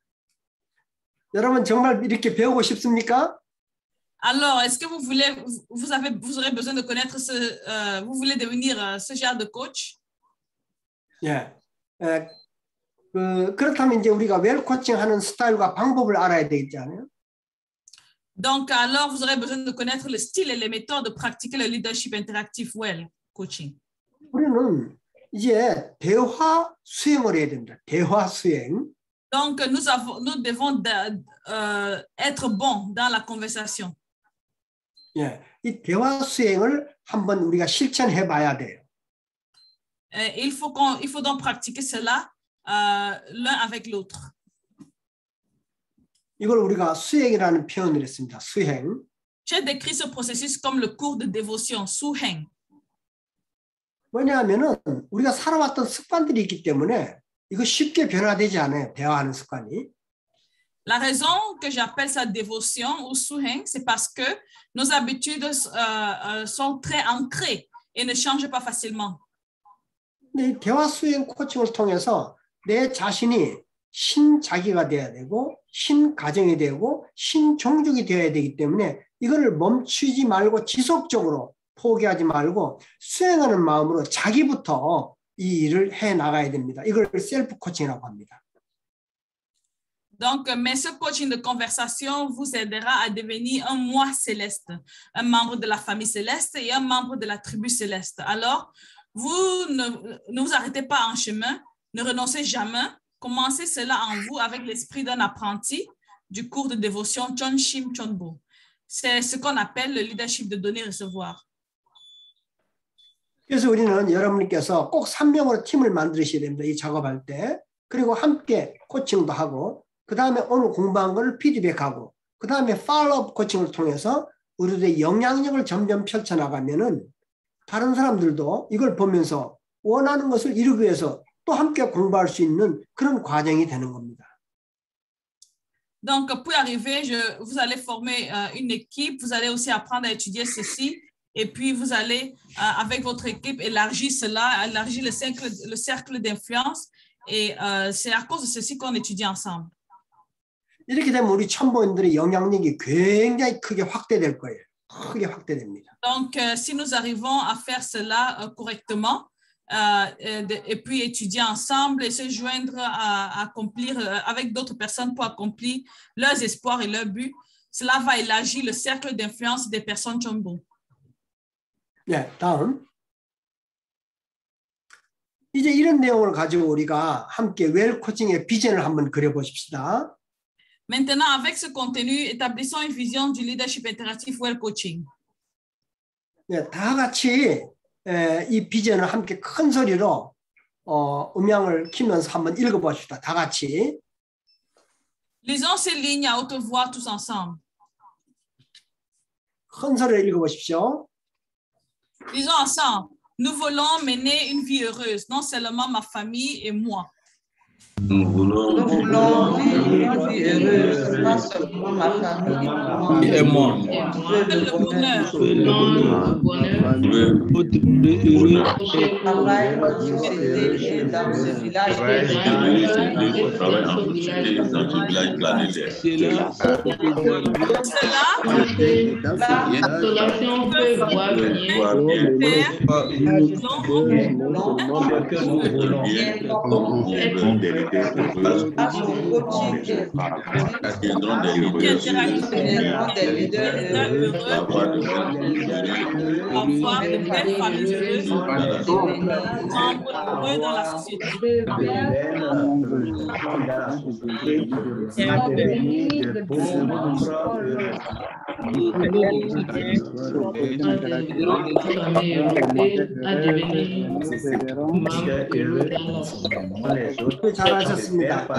여러분 정말 이렇게 배우고 싶습니까? Alors, est-ce que vous aurez besoin de connaître vous voulez devenir ce genre de coach? 예, 그렇다면 이제 우리가 웰 코칭하는 스타일과 방법을 알아야 되겠잖아요. Donc, alors, vous aurez besoin de connaître le style et les méthodes de pratiquer le leadership interactif well coaching. 우리는 이제 대화 수행을 해야 됩니다. 대화 수행. Donc, nous devons être bons dans la conversation. 예, 이 대화 수행을 한번 우리가 실천해 봐야 돼요. Il faut donc pratiquer cela l'un avec l'autre. 이걸 우리가 수행이라는 표현을 했습니다. 수행. J'ai décrit ce processus comme le cours de dévotion, 수행. 왜냐하면은 우리가 살아왔던 습관들이 있기 때문에 이거 쉽게 변화되지 않아요. 대화하는 습관이. La raison que j'appelle ça dévotion ou 수행, c'est parce que nos habitudes sont très ancrées et ne changent pas facilement. 근데 이 대화 수행 코칭을 통해서 내 자신이 신자기가 돼야 되고 신가정이 되고 신종족이 되어야 되기 때문에 이거를 멈추지 말고 지속적으로 포기하지 말고 수행하는 마음으로 자기부터 이 일을 해 나가야 됩니다. 이걸 셀프 코칭이라고 합니다. Donc, mais ce coaching de conversation vous aidera à devenir un moi céleste, un membre de la famille céleste et un membre de la tribu céleste. Alors, vous ne vous arrêtez pas en chemin, ne renoncez jamais. Commencez cela en vous avec l'esprit d'un apprenti du cours de dévotion Chonshim Chonbo. C'est ce qu'on appelle le leadership de donner et recevoir. 그래서 우리는 여러분께서 꼭 3명으로 팀을 만드셔야 됩니다. 이 작업할 때. 그리고 함께 코칭도 하고 그 다음에 오늘 공부한 걸 피드백하고 그 다음에 팔로업 코칭을 통해서 우리들의 영향력을 점점 펼쳐나가면은 다른 사람들도 이걸 보면서 원하는 것을 이루기 위해서 또 함께 공부할 수 있는 그런 과정이 되는 겁니다. Donc, pour y arriver, vous allez former une équipe, vous allez aussi apprendre à étudier ceci, et puis vous allez, avec votre équipe, élargir cela, élargir le cercle d'influence, et c'est à cause de ceci qu'on étudie ensemble. 이렇게 되면 우리 참모인들의 영향력이 굉장히 크게 확대될 거예요. 크게 확대됩니다. Donc, si nous arrivons à faire cela correctement, et puis étudier ensemble et se joindre à accomplir avec d'autres personnes pour accomplir leurs espoirs et leurs buts, cela va élargir le cercle d'influence des personnes Chonbo. 네, 다음. 이제 이런 내용을 가지고 우리가 함께 웰 코칭의 비전을 한번 그려보십시다. Maintenant, avec ce contenu, établissons une vision du leadership interactif well coaching. 네, 다 같이 이 비전을 함께 큰 소리로 음향을 키면서 한번 읽어봅시다. 다 같이. Lisons ces lignes à haute voix tous ensemble. 큰 소리로 읽어보십시오. Lisons ensemble. Nous voulons mener une vie heureuse, non seulement ma famille et moi. Nous voulons vivre une vie heureuse, non seulement ma famille et moi. Le bonheur. Je travaille en société et dans ce village. L'installation peut voir dans la société. 잘하셨습니다.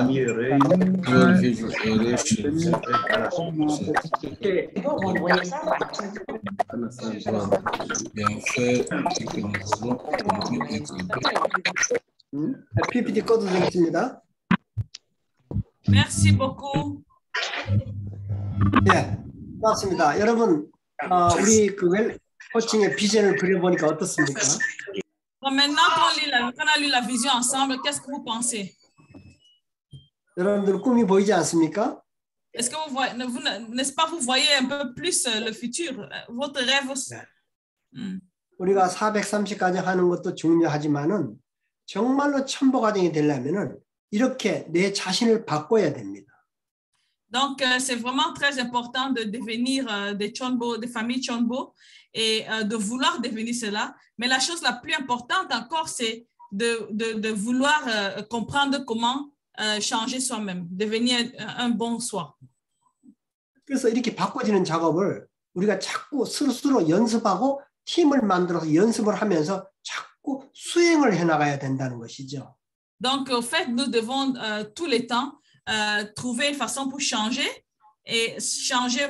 PPT 꺼도 되겠습니다. Merci beaucoup. 네, 고맙습니다. 여러분, 우리 그 웰 코칭의 비전을 그려보니까 어떻습니까? Donc maintenant qu'on a lu la vision ensemble, qu'est-ce que vous pensez? 여러분들 꿈이 보이지 않습니까? Est-ce que vous voyez, n'est-ce pas, vous voyez un peu plus le futur, votre rêve aussi? 우리가 430가정 하는 것도 중요하지만은 정말로 천보가정이 되려면은 이렇게 내 자신을 바꿔야 됩니다. Donc, c'est vraiment très important de devenir des Chonbo, des familles Chonbo et de vouloir devenir cela. Mais la chose la plus importante encore, c'est de vouloir comprendre comment changer soi-même, devenir un bon soi. 그래서 이렇게 바꿔지는 작업을 우리가 자꾸 스스로 연습하고 팀을 만들어서 연습을 하면서 자꾸 수행을 해나가야 된다는 것이죠. Donc, au fait, nous devons tous les temps trouver une façon pour changer et changer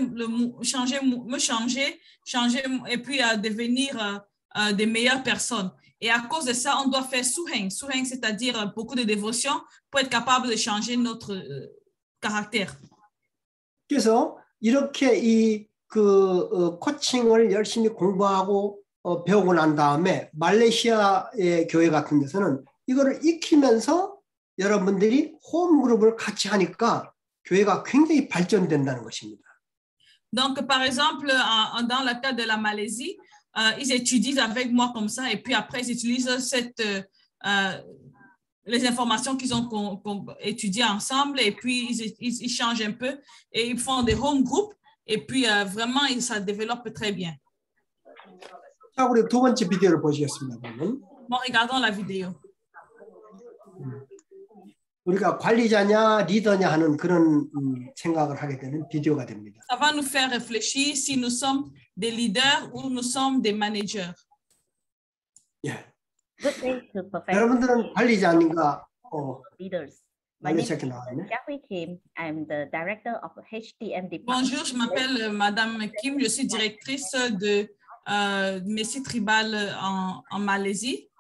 et puis devenir des meilleures personnes. Et à cause de ça, on doit faire suheng. Suheng, c'est-à-dire beaucoup de dévotion pour être capable de changer notre caractère. 그래서 이렇게 코칭을 열심히 공부하고 배우고 난 다음에 말레이시아의 교회 같은 데서는 이거를 익히면서 여러분들이 홈그룹을 같이 하니까 교회가 굉장히 발전된다는 것입니다. Donc, par exemple, dans le cas de la Malaisie, ils étudient avec moi comme ça et puis après, ils utilisent les informations qu'ils ont étudiées ensemble et puis ils changent un peu et ils font des home groups et puis vraiment, ça développe très bien. 자, 우리 두 번째 비디오를 보시겠습니다. Bon, regardons la vidéo. 우리가 관리자냐 리더냐 하는 그런 생각을 하게 되는 비디오가 됩니다. Ça va nous faire réfléchir si nous sommes des leaders ou nous sommes des managers. 예. Good day to perfect 여러분들은 관리자 아닌가? leaders. My name is 이렇게 나왔네. Jackie Kim. I'm the director of HTM department. Bonjour, je m'appelle Madame Kim, je suis directrice de Messi Tribal en Malaisie.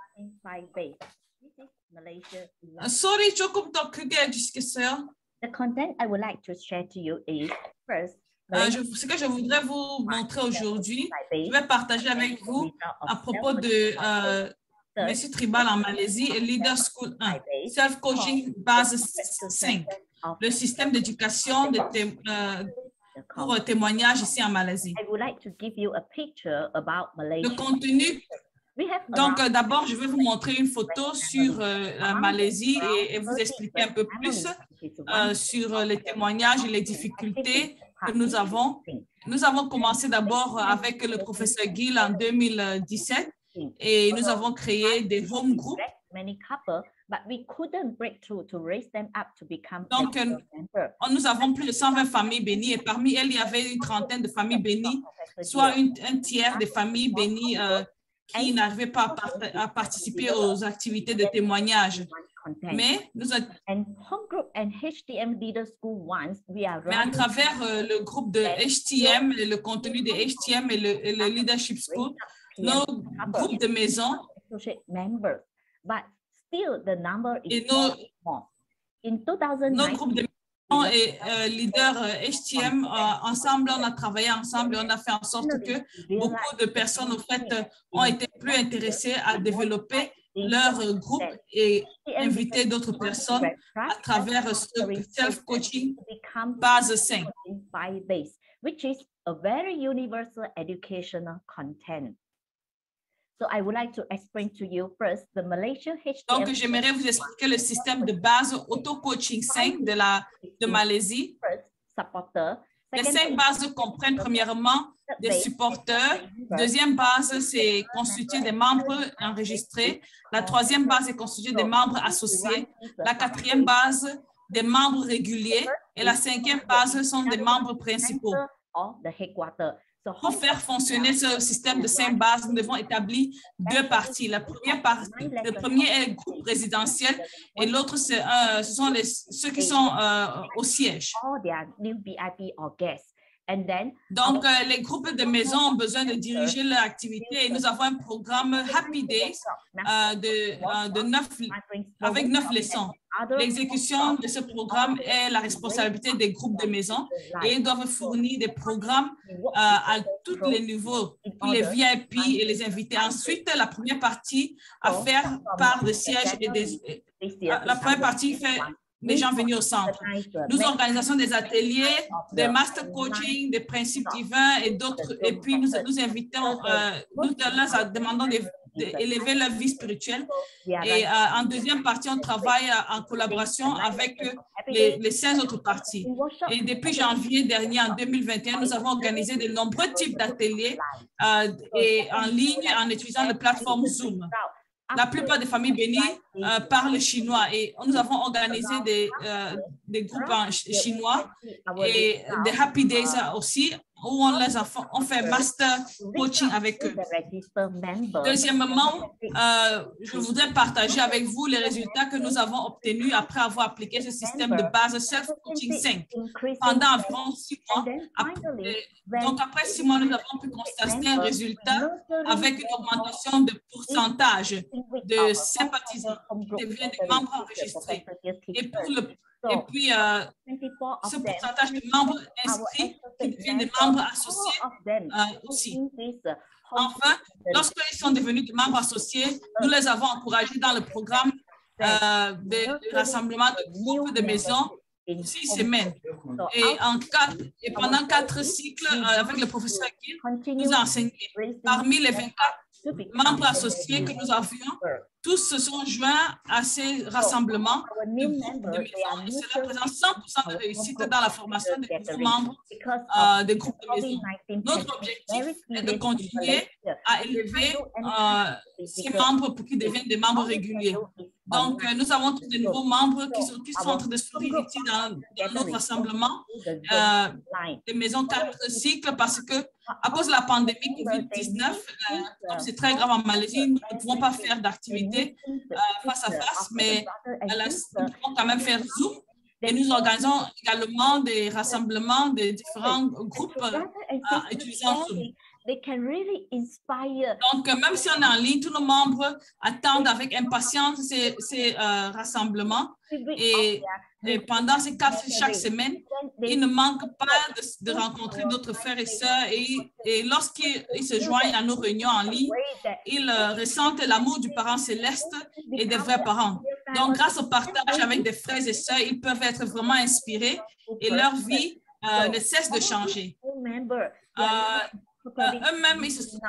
Sorry, 조금 더 크게 해주시겠어요? The content I would like to share to you is first. Ce que je voudrais vous montrer aujourd'hui, je vais partager avec vous à propos de Messi Tribal en Malaisie et Leader School 1, Self-Coaching Base 5, le système d'éducation pour témoignage ici en Malaisie. I would like to give you a picture about Malaysia. Le contenu. Donc, d'abord, je vais vous montrer une photo sur la Malaisie et vous expliquer un peu plus sur les témoignages et les difficultés que nous avons. Nous avons commencé d'abord avec le professeur Gill en 2017 et nous avons créé des home groups. Donc, nous avons plus de 120 familles bénies et parmi elles, il y avait une trentaine de familles bénies, soit un tiers des familles bénies qui n'arrivaient pas à participer aux activités de témoignage. Mais à travers le groupe de HTM, le contenu de HTM et le Leadership School, nos groupes de maison et nos groupes de maison et leaders HTM, ensemble, on a travaillé ensemble et on a fait en sorte que beaucoup de personnes, au fait, ont été plus intéressées à développer leur groupe et inviter d'autres personnes à travers ce self-coaching base 5. Which is a very universal educational content. So I would like to explain to you first the Malaysia HTM. Donc, j'aimerais vous expliquer le système de base auto-coaching 5 de Malaisie. Les 5 bases comprennent premièrement des supporters. Deuxième base, c'est constitué des membres enregistrés. La troisième base est constituée des membres associés. La quatrième base, des membres réguliers. Et la cinquième base sont des membres principaux. Pour faire fonctionner ce système de 5 bases, nous devons établir 2 parties. La première partie, le premier est le groupe résidentiel et l'autre, ce sont ceux qui sont au siège. Donc, les groupes de maison ont besoin de diriger leur activité et nous avons un programme Happy Days avec 9 leçons. L'exécution de ce programme est la responsabilité des groupes de maison et ils doivent fournir des programmes à tous les niveaux, pour les VIP et les invités. Ensuite, la première partie à faire part de sièges et la première partie fait les gens venus au centre. Nous organisons des ateliers, des master coaching, des principes divins et d'autres. Et puis, nous invitons, nous leur demandons d'élever leur vie spirituelle. Et en deuxième partie, on travaille en collaboration avec les 16 autres parties. Et depuis janvier dernier, en 2021, nous avons organisé de nombreux types d'ateliers et en ligne en utilisant la plateforme Zoom. La plupart des familles bénies parlent chinois et nous avons organisé des groupes en chinois et des Happy Days aussi, où on fait master coaching avec eux. Deuxièmement, je voudrais partager avec vous les résultats que nous avons obtenus après avoir appliqué ce système de base Self-Coaching 5 pendant environ 6 mois. Donc, après 6 mois, nous avons pu constater un résultat avec une augmentation de pourcentage de sympathisants qui deviennent des membres enregistrés. Et puis, ce pourcentage de membres inscrits qui deviennent des membres associés aussi. Enfin, lorsqu'ils sont devenus des membres associés, nous les avons encouragés dans le programme de rassemblement de groupes de maisons 6 semaines. Et pendant 4 cycles, avec le professeur Gil, nous a enseigné. Parmi les 24 membres associés que nous avions, tous se sont joints à ces rassemblements de groupes de maisons et cela présente 100% de réussite dans la formation des nouveaux membres des groupes de maisons. Notre objectif est de continuer à élever ces membres pour qu'ils deviennent des membres réguliers. Donc, nous avons tous des nouveaux membres qui sont en train de sourire ici dans notre rassemblement des maisons 4 cycles parce que à cause de la pandémie COVID-19, comme c'est très grave en Malaisie, nous ne pouvons pas faire d'activités face à face, mais nous pouvons quand même faire Zoom. Et nous organisons également des rassemblements de différents groupes utilisant Zoom. Donc, même si on est en ligne, tous nos membres attendent avec impatience ces rassemblements. Et pendant ces 4 chaque semaine, ils ne manquent pas de rencontrer d'autres frères et sœurs. Et lorsqu'ils se joignent à nos réunions en ligne, ils ressentent l'amour du parent céleste et des vrais parents. Donc, grâce au partage avec des frères et sœurs, ils peuvent être vraiment inspirés et leur vie ne cesse de changer. Eux-mêmes, ils sont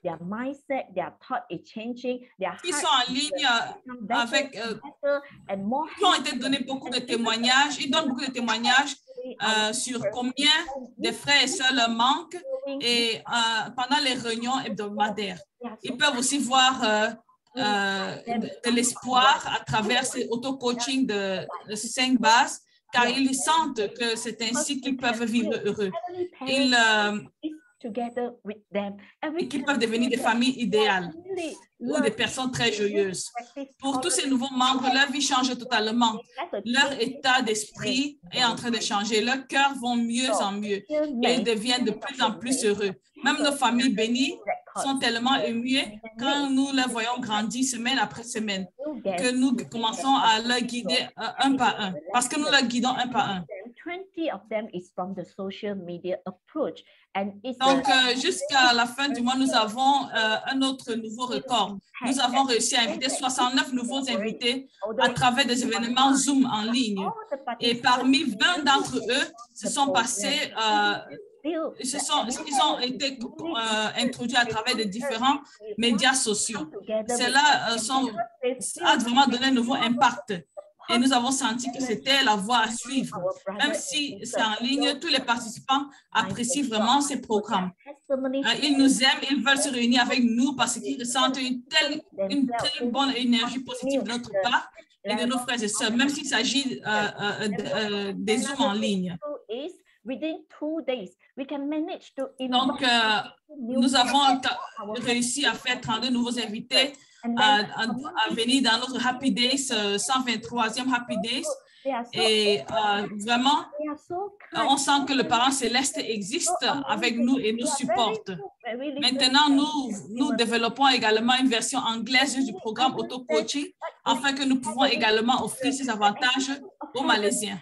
en ligne avec, ils ont été donnés beaucoup de témoignages, ils donnent beaucoup de témoignages sur combien de frères et sœurs leur manquent et pendant les réunions hebdomadaires. Ils peuvent aussi voir de l'espoir à travers ces auto-coaching de 5 bases, car ils sentent que c'est ainsi qu'ils peuvent vivre heureux. Et qu'ils peuvent devenir des familles idéales ou des personnes très joyeuses. Pour tous ces nouveaux membres, leur vie change totalement. Leur état d'esprit est en train de changer. Leurs cœurs vont mieux en mieux et ils deviennent de plus en plus heureux. Même nos familles bénies sont tellement émues quand nous les voyons grandir semaine après semaine que nous commençons à leur guider un par un parce que nous leur guidons un par un. Donc, jusqu'à la fin du mois, nous avons un autre nouveau record. Nous avons réussi à inviter 69 nouveaux invités à travers des événements Zoom en ligne. Et parmi 20 d'entre eux, se sont passés, ils ont été introduits à travers des différents médias sociaux. Cela a vraiment donné un nouveau impact. Et nous avons senti que c'était la voie à suivre. Même si c'est en ligne, tous les participants apprécient vraiment ces programmes. Ils nous aiment, ils veulent se réunir avec nous parce qu'ils ressentent une telle bonne énergie positive de notre part et de nos frères et sœurs, même s'il s'agit des Zooms en ligne. Donc, nous avons réussi à faire 32 nouveaux invités à venir dans notre Happy Days, 123e Happy Days. Et vraiment, on sent que le parent céleste existe avec nous et nous supporte. Maintenant, nous développons également une version anglaise du programme auto-coaching afin que nous pouvons également offrir ces avantages aux Malaisiens.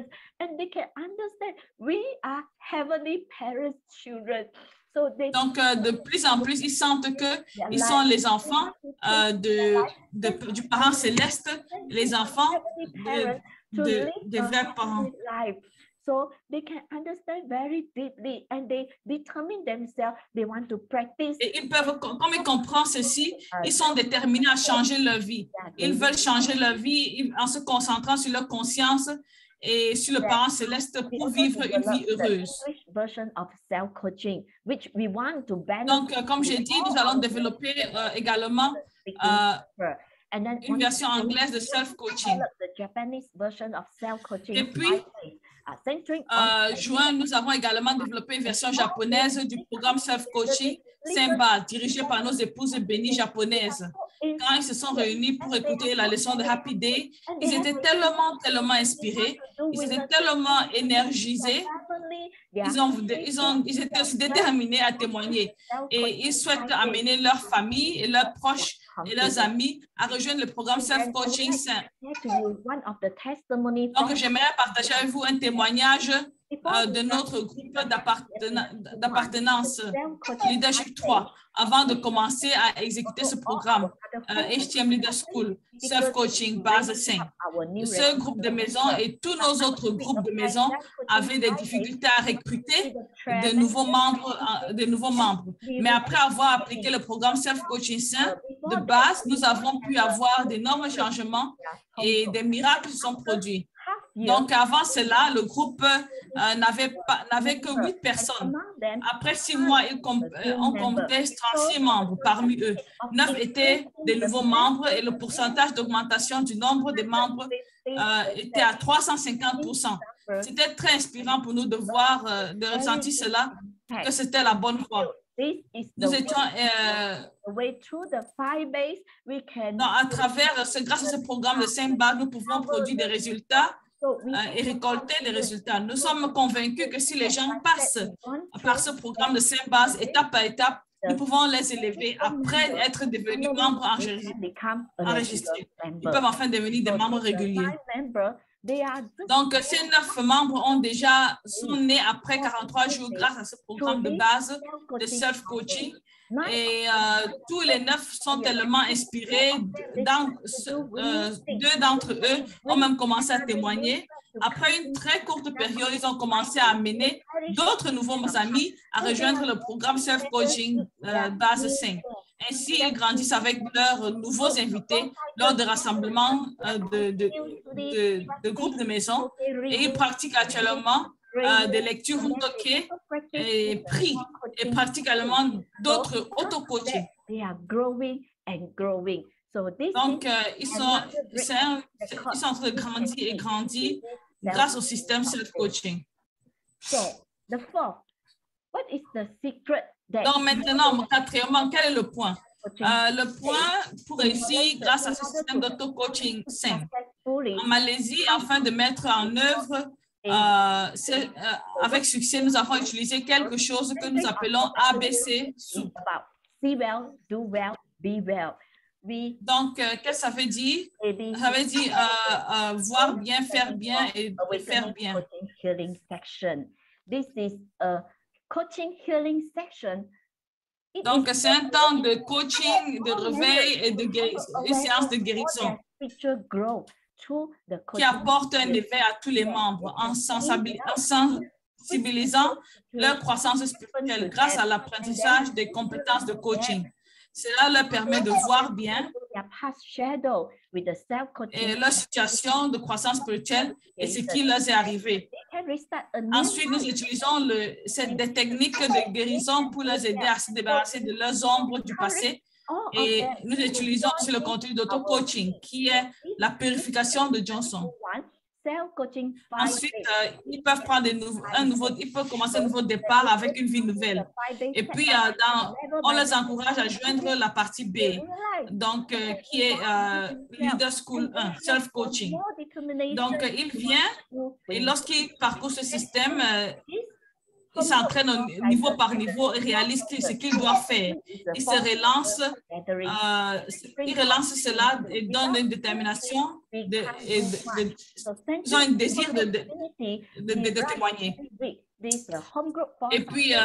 Donc, de plus en plus, ils sentent qu'ils sont les enfants du parent céleste, les enfants des vrais parents. So they can understand very deeply and they determine themselves, they want to practice. Et ils peuvent, comme ils comprennent ceci, ils sont déterminés à changer leur vie. Ils veulent changer leur vie en se concentrant sur leur conscience et sur le parent céleste pour vivre une vie heureuse. Donc, comme j'ai dit, nous allons développer également une version anglaise de self-coaching. Et puis, juin, nous avons également développé une version japonaise du programme self-coaching Semba, dirigé par nos épouses bénies japonaises. Quand ils se sont réunis pour écouter la leçon de Happy Day, ils étaient tellement inspirés, ils étaient tellement énergisés, ils étaient aussi déterminés à témoigner et ils souhaitent amener leur famille et leurs proches et leurs amis à rejoindre le programme Self-Coaching Saint. Donc, j'aimerais partager avec vous un témoignage de notre groupe d'appartenance Leadership 3 avant de commencer à exécuter ce programme HTM Leader School Self-Coaching Base 5. Ce groupe de maison et tous nos autres groupes de maison avaient des difficultés à recruter de nouveaux membres. Mais après avoir appliqué le programme Self-Coaching Saint de base, nous avons pu avoir d'énormes changements et des miracles se sont produits. Donc, avant cela, le groupe n'avait que 8 personnes. Après 6 mois, on comptait 36 membres. Parmi eux, 9 étaient des nouveaux membres et le pourcentage d'augmentation du nombre de membres était à 350%. C'était très inspirant pour nous de voir, de ressentir cela, que c'était la bonne voie. Nous étions grâce à ce programme de 5 bases, nous pouvons produire des résultats et récolter les résultats. Nous sommes convaincus que si les gens passent par ce programme de 5 bases, étape par étape, nous pouvons les élever après être devenus membres enregistrés. Ils peuvent enfin devenir des membres réguliers. Donc, ces 9 membres sont nés après 43 jours grâce à ce programme de base de self-coaching. Et tous les 9 sont tellement inspirés. 2 d'entre eux ont même commencé à témoigner. Après une très courte période, ils ont commencé à amener d'autres nouveaux amis à rejoindre le programme Self-Coaching Base 5. Ainsi, ils grandissent avec leurs nouveaux invités lors de rassemblements de groupes de maison et ils pratiquent actuellement des lectures auto-coachées et pratiquent également d'autres auto-coaching. Donc, ils sont en train de grandir grâce au système self-coaching. Donc, maintenant, quatrièmement, quel est le point? Le point pour réussir grâce à ce système d'auto-coaching sain. En Malaisie, afin de mettre en œuvre avec succès, nous avons utilisé quelque chose que nous appelons ABC Soup. Donc, qu'est-ce que ça veut dire? Ça veut dire voir bien, faire bien et faire bien. Donc, c'est un temps de coaching, de réveil et de une séance de guérison qui apporte un éveil à tous les membres en sensibilisant leur croissance spirituelle grâce à l'apprentissage des compétences de coaching. Cela leur permet de voir bien et leur situation de croissance spirituelle et ce qui leur est arrivé. Ensuite, nous utilisons des techniques de guérison pour les aider à se débarrasser de leurs ombres du passé. Et nous utilisons aussi le contenu d'auto-coaching qui est la purification de Johnson. Ensuite, ils peuvent prendre ils peuvent commencer un nouveau départ avec une vie nouvelle. Et puis, on les encourage à joindre la partie B, donc qui est Leader School 1, Self-Coaching. Donc, il vient et lorsqu'il parcourt ce système, il s'entraîne niveau par niveau et réalise ce qu'il doit faire. Il se relance, il relance cela et donne une détermination, ils ont un désir de témoigner. Et puis,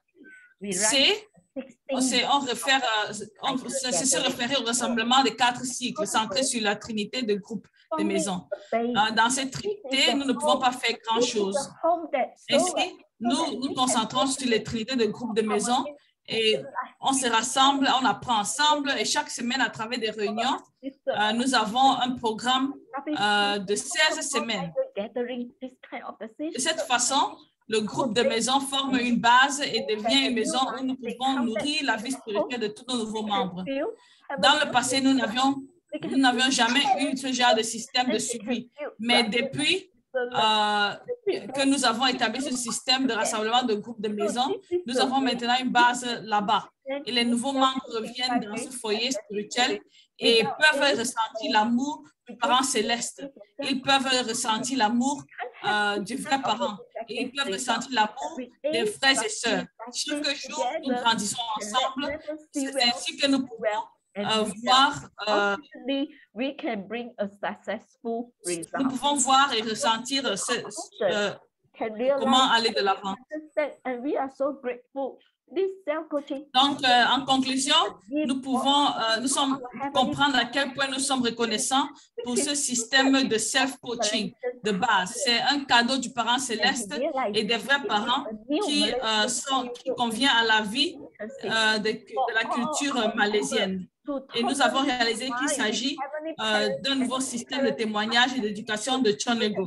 c'est se référer au rassemblement des 4 cycles centrés sur la trinité de groupe des maisons. Dans cette Trinité, nous ne pouvons pas faire grand-chose. Ainsi, nous nous concentrons sur les trinités de groupes de maisons et on se rassemble, on apprend ensemble et chaque semaine, à travers des réunions, nous avons un programme de 16 semaines. De cette façon, le groupe de maisons forme une base et devient une maison où nous pouvons nourrir la vie spirituelle de tous nos nouveaux membres. Dans le passé, nous n'avions jamais eu ce genre de système de suivi, mais depuis que nous avons établi ce système de rassemblement de groupes de maisons, nous avons maintenant une base là-bas. Et les nouveaux membres reviennent dans ce foyer spirituel et peuvent ressentir l'amour du parent céleste. Ils peuvent ressentir l'amour du vrai parent. Et ils peuvent ressentir l'amour des frères et sœurs. Chaque jour, nous grandissons ensemble. C'est ainsi que nous pouvons voir nous pouvons voir et ressentir comment aller de l'avant. Donc, en conclusion, nous pouvons comprendre à quel point nous sommes reconnaissants pour ce système de self-coaching de base. C'est un cadeau du parent céleste et des vrais parents qui convient à la vie de la culture malaisienne. Et nous avons réalisé qu'il s'agit d'un nouveau système de témoignage et d'éducation de Chonego.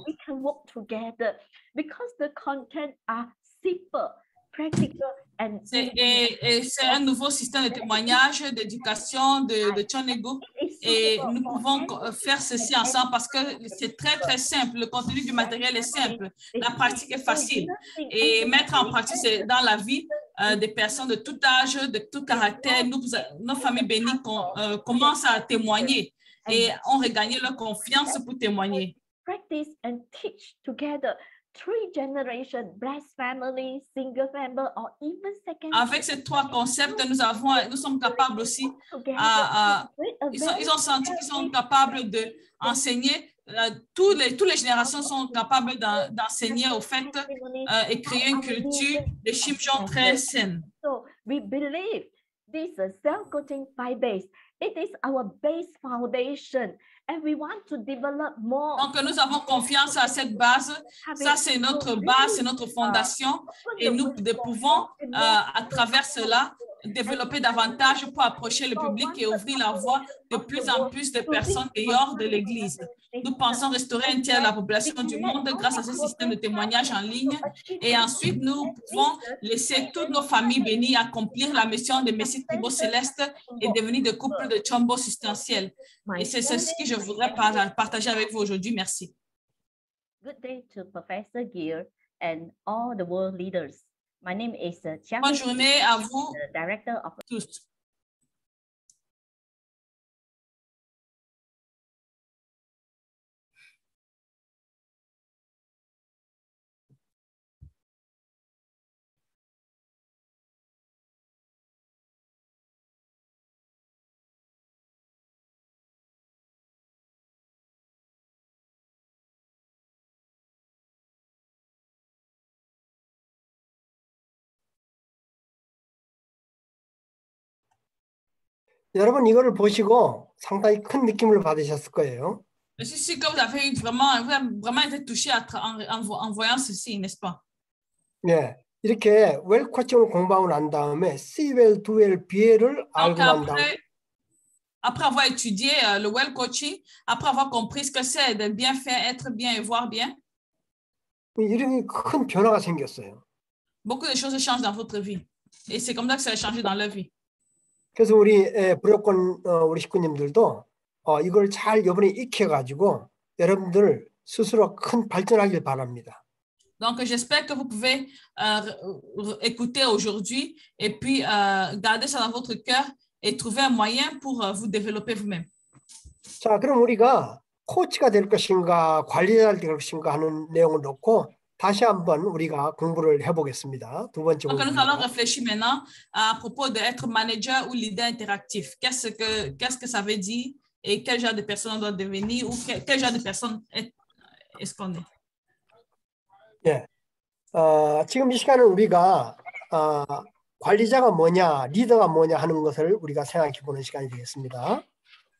Et c'est un nouveau système de témoignage, d'éducation de Chonego. Et nous pouvons faire ceci ensemble parce que c'est très, très simple. Le contenu du matériel est simple. La pratique est facile. Et mettre en pratique dans la vie des personnes de tout âge, de tout caractère, nos familles bénies commencent à témoigner et ont regagné leur confiance pour témoigner. Practice and teach together. 3 generations, blessed family, single family, or even second. Avec ces 3 concepts, nous sommes capables aussi, ils ont senti qu'ils sont capables d'enseigner, toutes les générations sont capables d'enseigner au fait et créer une culture de Shimjon très saine. So we believe this self-coaching 5 days. It is our base foundation. And we want to develop more. Donc, nous avons confiance à cette base. Ça, c'est notre base, c'est notre fondation. Et nous pouvons, à travers cela, développer davantage pour approcher le public et ouvrir la voie de plus en plus de personnes dehors de l'Église. Nous pensons restaurer un tiers de la population du monde grâce à ce système de témoignage en ligne. Et ensuite, nous pouvons laisser toutes nos familles bénies accomplir la mission de Messie Tribo Céleste et devenir des couples de Chombo substantiels. Et c'est ce que je voudrais partager avec vous aujourd'hui. Merci. Good day to Professor Gear and all the world leaders. My name is Chiang. Bonne journée à vous director of tous. 여러분 이거를 보시고 상당히 큰 느낌을 받으셨을 거예요. Je suis sûr que vous avez vraiment été touché en voyant ceci, n'est-ce pas? 네, 이렇게 웰 코칭을 공부하고 난 다음에 C웰, Do웰, B웰을 알고 난 다음에 après avoir étudié le well coaching, après avoir compris ce que c'est de bien faire, être bien et voir bien, 이런 큰 변화가 생겼어요. Beaucoup de choses changent dans votre vie. Et c'est comme ça que ça a changé dans leur vie. 그래서 우리 불교권 우리 식구님들도 이걸 잘 이번에 익혀가지고 여러분들 스스로 큰 발전하길 바랍니다. Donc, j'espère que vous pouvez écouter aujourd'hui et puis garder ça dans votre cœur et trouver un moyen pour vous développer vous-même. 자, 그럼 우리가 코치가 될 것인가 관리자가 될 것인가 하는 내용을 놓고 다시 한번 우리가 공부를 해보겠습니다. 두 번째 Donc, nous 공부입니다. allons réfléchir maintenant à propos d'être manager ou leader interactif. Qu'est-ce que ça veut dire et quel genre de personne on doit devenir ou quel genre de personne est-ce qu'on est? 예, 지금 이 시간은 우리가 관리자가 뭐냐, 리더가 뭐냐 하는 것을 우리가 생각해 보는 시간이 되겠습니다.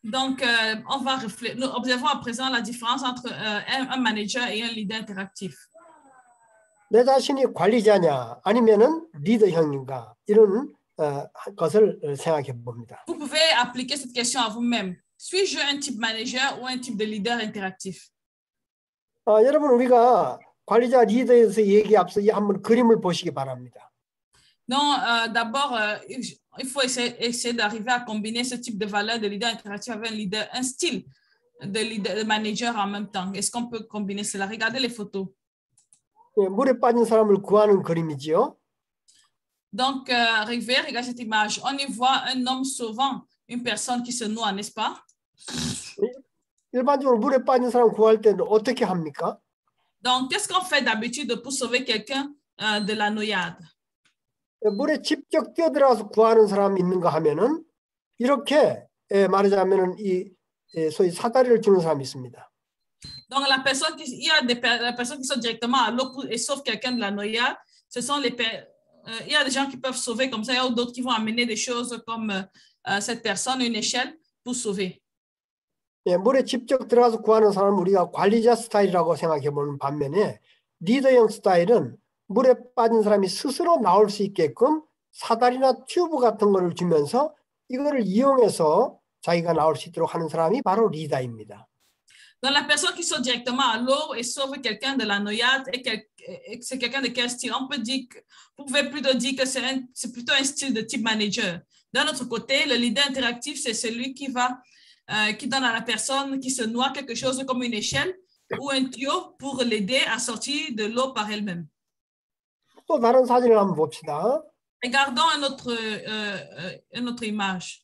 Donc, on va réfléchir. Nous observons à présent la différence entre un manager et un leader interactif. 내 자신이 관리자냐 아니면은 리더형인가 이런 것을 생각해 봅니다. Vous pouvez appliquer cette question à vous-même. Suis-je un type manager ou un type de leader interactif? 여러분 우리가 관리자 리더에서 얘기 앞서 한번 그림을 보시기 바랍니다. Donc, d'abord, il faut essayer d'arriver à combiner ce type de valeur de leader interactif avec un style de leader, de manager en même temps. Est-ce qu'on peut combiner cela? Regardez les photos. 물에 빠진 사람을 구하는 그림이지요. Donc, regardez cette image. On y voit un homme sauvant une personne qui se noie, n'est-ce pas? 일반적으로 물에 빠진 사람 구할 때는 어떻게 합니까? Donc, qu'est-ce qu'on fait d'habitude pour sauver quelqu'un de la noyade? 물에 직접 뛰어들어가서 구하는 사람이 있는가 하면은 이렇게 말하자면은 이 소위 사다리를 주는 사람이 있습니다. Donc, il y a des personnes qui sont directement à l'eau et sauvent quelqu'un de la noyade. Ce sont il y a des gens qui peuvent sauver comme ça, il y a d'autres qui vont amener des choses comme cette personne, une échelle pour sauver. 물에 직접 들어가서 구하는 사람은 우리가 관리자 스타일이라고 생각해 보는 반면에 리더형 스타일은 물에 빠진 사람이 스스로 나올 수 있게끔 사다리나 튜브 같은 거를 주면서 이거를 이용해서 자기가 나올 수 있도록 하는 사람이 바로 리더입니다. Donc, la personne qui saute directement à l'eau et sauve quelqu'un de la noyade, c'est quelqu'un de quel style? On peut dire vous pouvez plutôt dire que c'est plutôt un style de type manager. D'un autre côté, le leader interactif, c'est celui qui donne à la personne qui se noie quelque chose comme une échelle ou un tuyau pour l'aider à sortir de l'eau par elle-même. 또 다른 사진을 한번 봅시다. Regardons une autre image.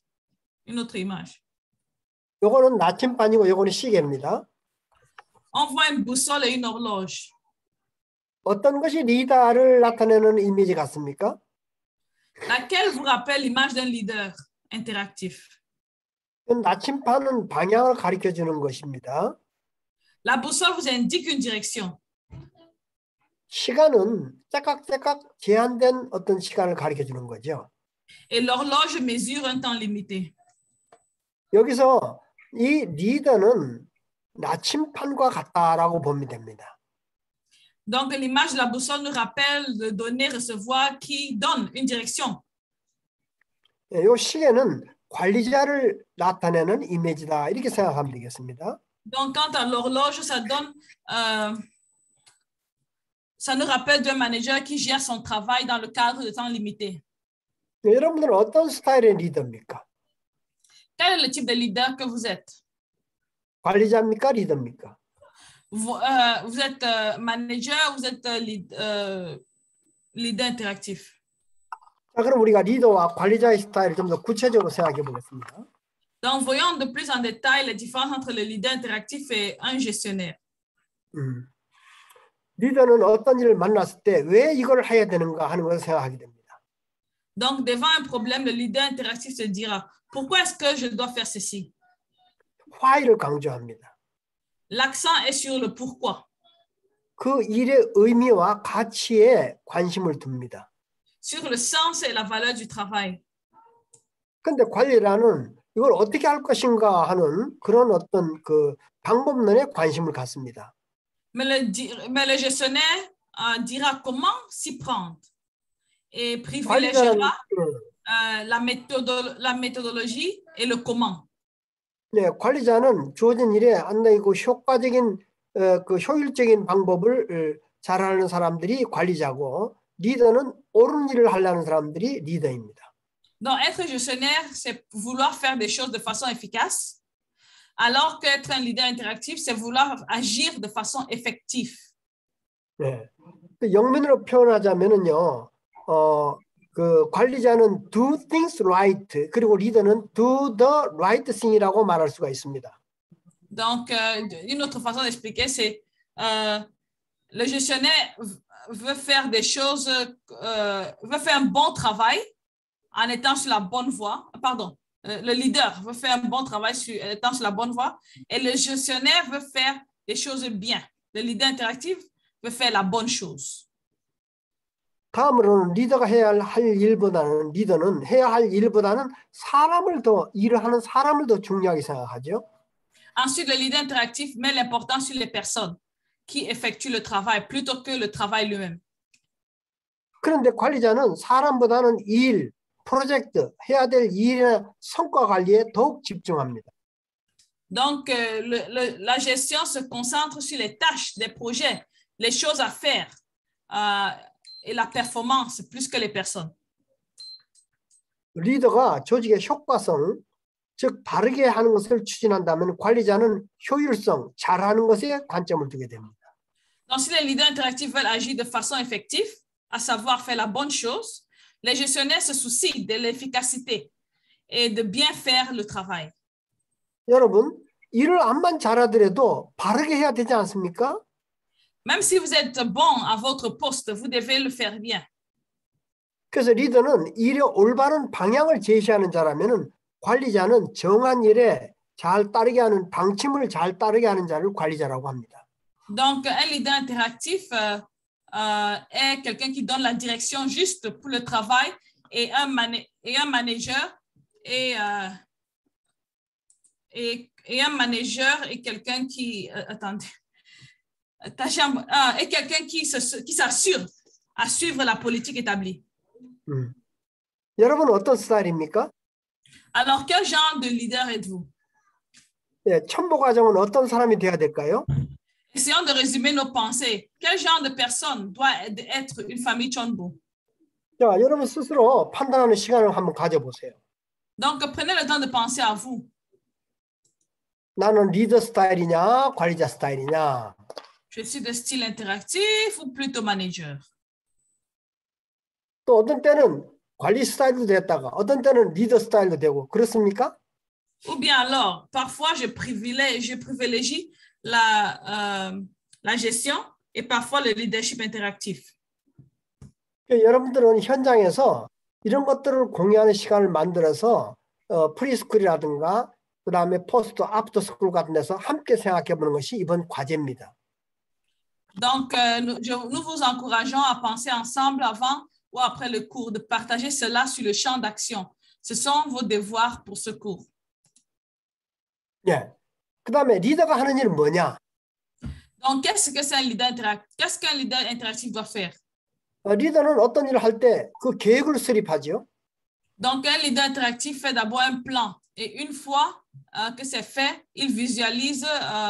요거는 나침반이고 요거는 시계입니다. On voit une boussole et une horloge. 어떤 것이 리더를 나타내는 이미지 같습니까? Laquelle vous rappelle l'image d'un leader interactif? 나침반은 방향을 가리켜 주는 것입니다. La boussole vous indique une direction. 시간은 째깍째깍 제한된 어떤 시간을 가리켜 주는 거죠. Et l'horloge mesure un temps limité. 여기서 이 리더는 나침반과 같다라고 보면 됩니다. Donc l'image de la boussole nous rappelle de donner, recevoir, qui donne une direction. 이 시계는 관리자를 나타내는 이미지다 이렇게 생각하면 되겠습니다. Donc quant à l'horloge, ça nous rappelle d'un manager qui gère son travail dans le cadre de temps limité. 여러분들은 어떤 스타일의 리더입니까? Quel est le type de leader que vous êtes? 관리자입니까? 리더입니까? Vous êtes manager, vous êtes leader interactif. 자, 그럼 우리가 리더와 관리자의 스타일을 좀 더 구체적으로 생각해 보겠습니다. Donc, voyons de plus en détail la différence entre le leader interactif et un gestionnaire. 리더는 어떤 일을 만났을 때 왜 이걸 해야 되는가 하는 것을 생각하게 됩니다. Donc, devant un problème, le leader interactif se dira, pourquoi est-ce que je dois faire ceci? why를 강조합니다. L'accent est sur le pourquoi. 그 일의 의미와 가치에 관심을 둡니다. Sur le sens et la valeur du travail. 근데 관리라는 이걸 어떻게 할 것인가 하는 그런 어떤 그 방법론에 관심을 갖습니다. Mais le gestionnaire dira comment s'y prendre et privilégiera la méthodologie et le comment. 네, 관리자는 주어진 일에 안나이고 효과적인 그 효율적인 방법을 잘하는 사람들이 관리자고 리더는 옳은 일을 하려는 사람들이 리더입니다. Donc, être gestionnaire, c'est vouloir faire des choses de façon efficace, alors qu'être un leader interactif, c'est vouloir agir de façon effective. 네, 그 영문으로 표현하자면은요, 그 관리자는 do things right, 그리고 리더는 do the right thing이라고 말할 수가 있습니다. Donc, une autre façon d'expliquer, c'est le gestionnaire veut faire des choses, veut faire un bon travail en étant sur la bonne voie. Pardon, le leader veut faire un bon travail en étant sur la bonne voie et le gestionnaire veut faire des choses bien. Le leader interactif veut faire la bonne chose. 다음으로는 리더가 리더는 해야 할 일보다는 일을 하는 사람을 더 중요하게 생각하죠. Ensuite, le leader interactif met l'importance sur les personnes qui effectuent le travail plutôt que le travail lui-même. 그런데 관리자는 사람보다는 프로젝트, 해야 될 일이나 성과 관리에 더욱 집중합니다. Donc, la gestion se concentre sur les tâches, des projets, les choses à faire et la performance plus que les personnes. 리더가 조직의 효과성, 즉 바르게 하는 것을 추진한다면 관리자는 효율성, 잘하는 것에 관점을 두게 됩니다. Donc, si les leaders interactifs veulent agir de façon effective, à savoir faire la bonne chose, les gestionnaires se soucient de l'efficacité et de bien faire le travail. 여러분, 일을 암만 잘하더라도 바르게 해야 되지 않습니까? Même si vous êtes bon à votre poste, vous devez le faire bien. 그래서 리더는 일의 올바른 방향을 제시하는 자라면은 관리자는 정한 일에 잘 따르게 하는 방침을 잘 따르게 하는 자를 관리자라고 합니다. Donc, un leader interactif est quelqu'un qui donne la direction juste pour le travail et un manager et un manager est quelqu'un qui attendez est quelqu'un qui s'assure à suivre la politique établie. 여러분은 어떤 스타일입니까? Alors, quel genre de leader êtes-vous? 예, 첨보 과정은 어떤 사람이 돼야 될까요? Essayons de résumer nos pensées. Quel genre de personne doit être une famille Chonbo? 자, 여러분 스스로 판단하는 시간을 한번 가져보세요. Donc, prenez le temps de penser à vous. 나는 리더 스타일이냐, 관리자 스타일이냐? Je suis de style interactif ou plutôt manager? 또 어떤 때는 관리 스타일도 됐다가 어떤 때는 리더 스타일도 되고 그렇습니까? Ou bien alors, parfois je privilégie la gestion et parfois le leadership interactif. 여러분들은 현장에서 이런 것들을 공유하는 시간을 만들어서 프리스쿨이라든가 그다음에 포스트 아프터 스쿨 같은 데서 함께 생각해 보는 것이 이번 과제입니다. Donc, nous vous encourageons à penser ensemble avant ou après le cours, de partager cela sur le champ d'action. Ce sont vos devoirs pour ce cours. 예. 그다음에 리더가 하는 일은 뭐냐? Donc, qu'est-ce qu'un leader interactif doit faire? 리더는 어떤 일을 할 때 그 계획을 수립하죠. Donc, un leader interactif fait d'abord un plan. Et une fois que c'est fait, il visualise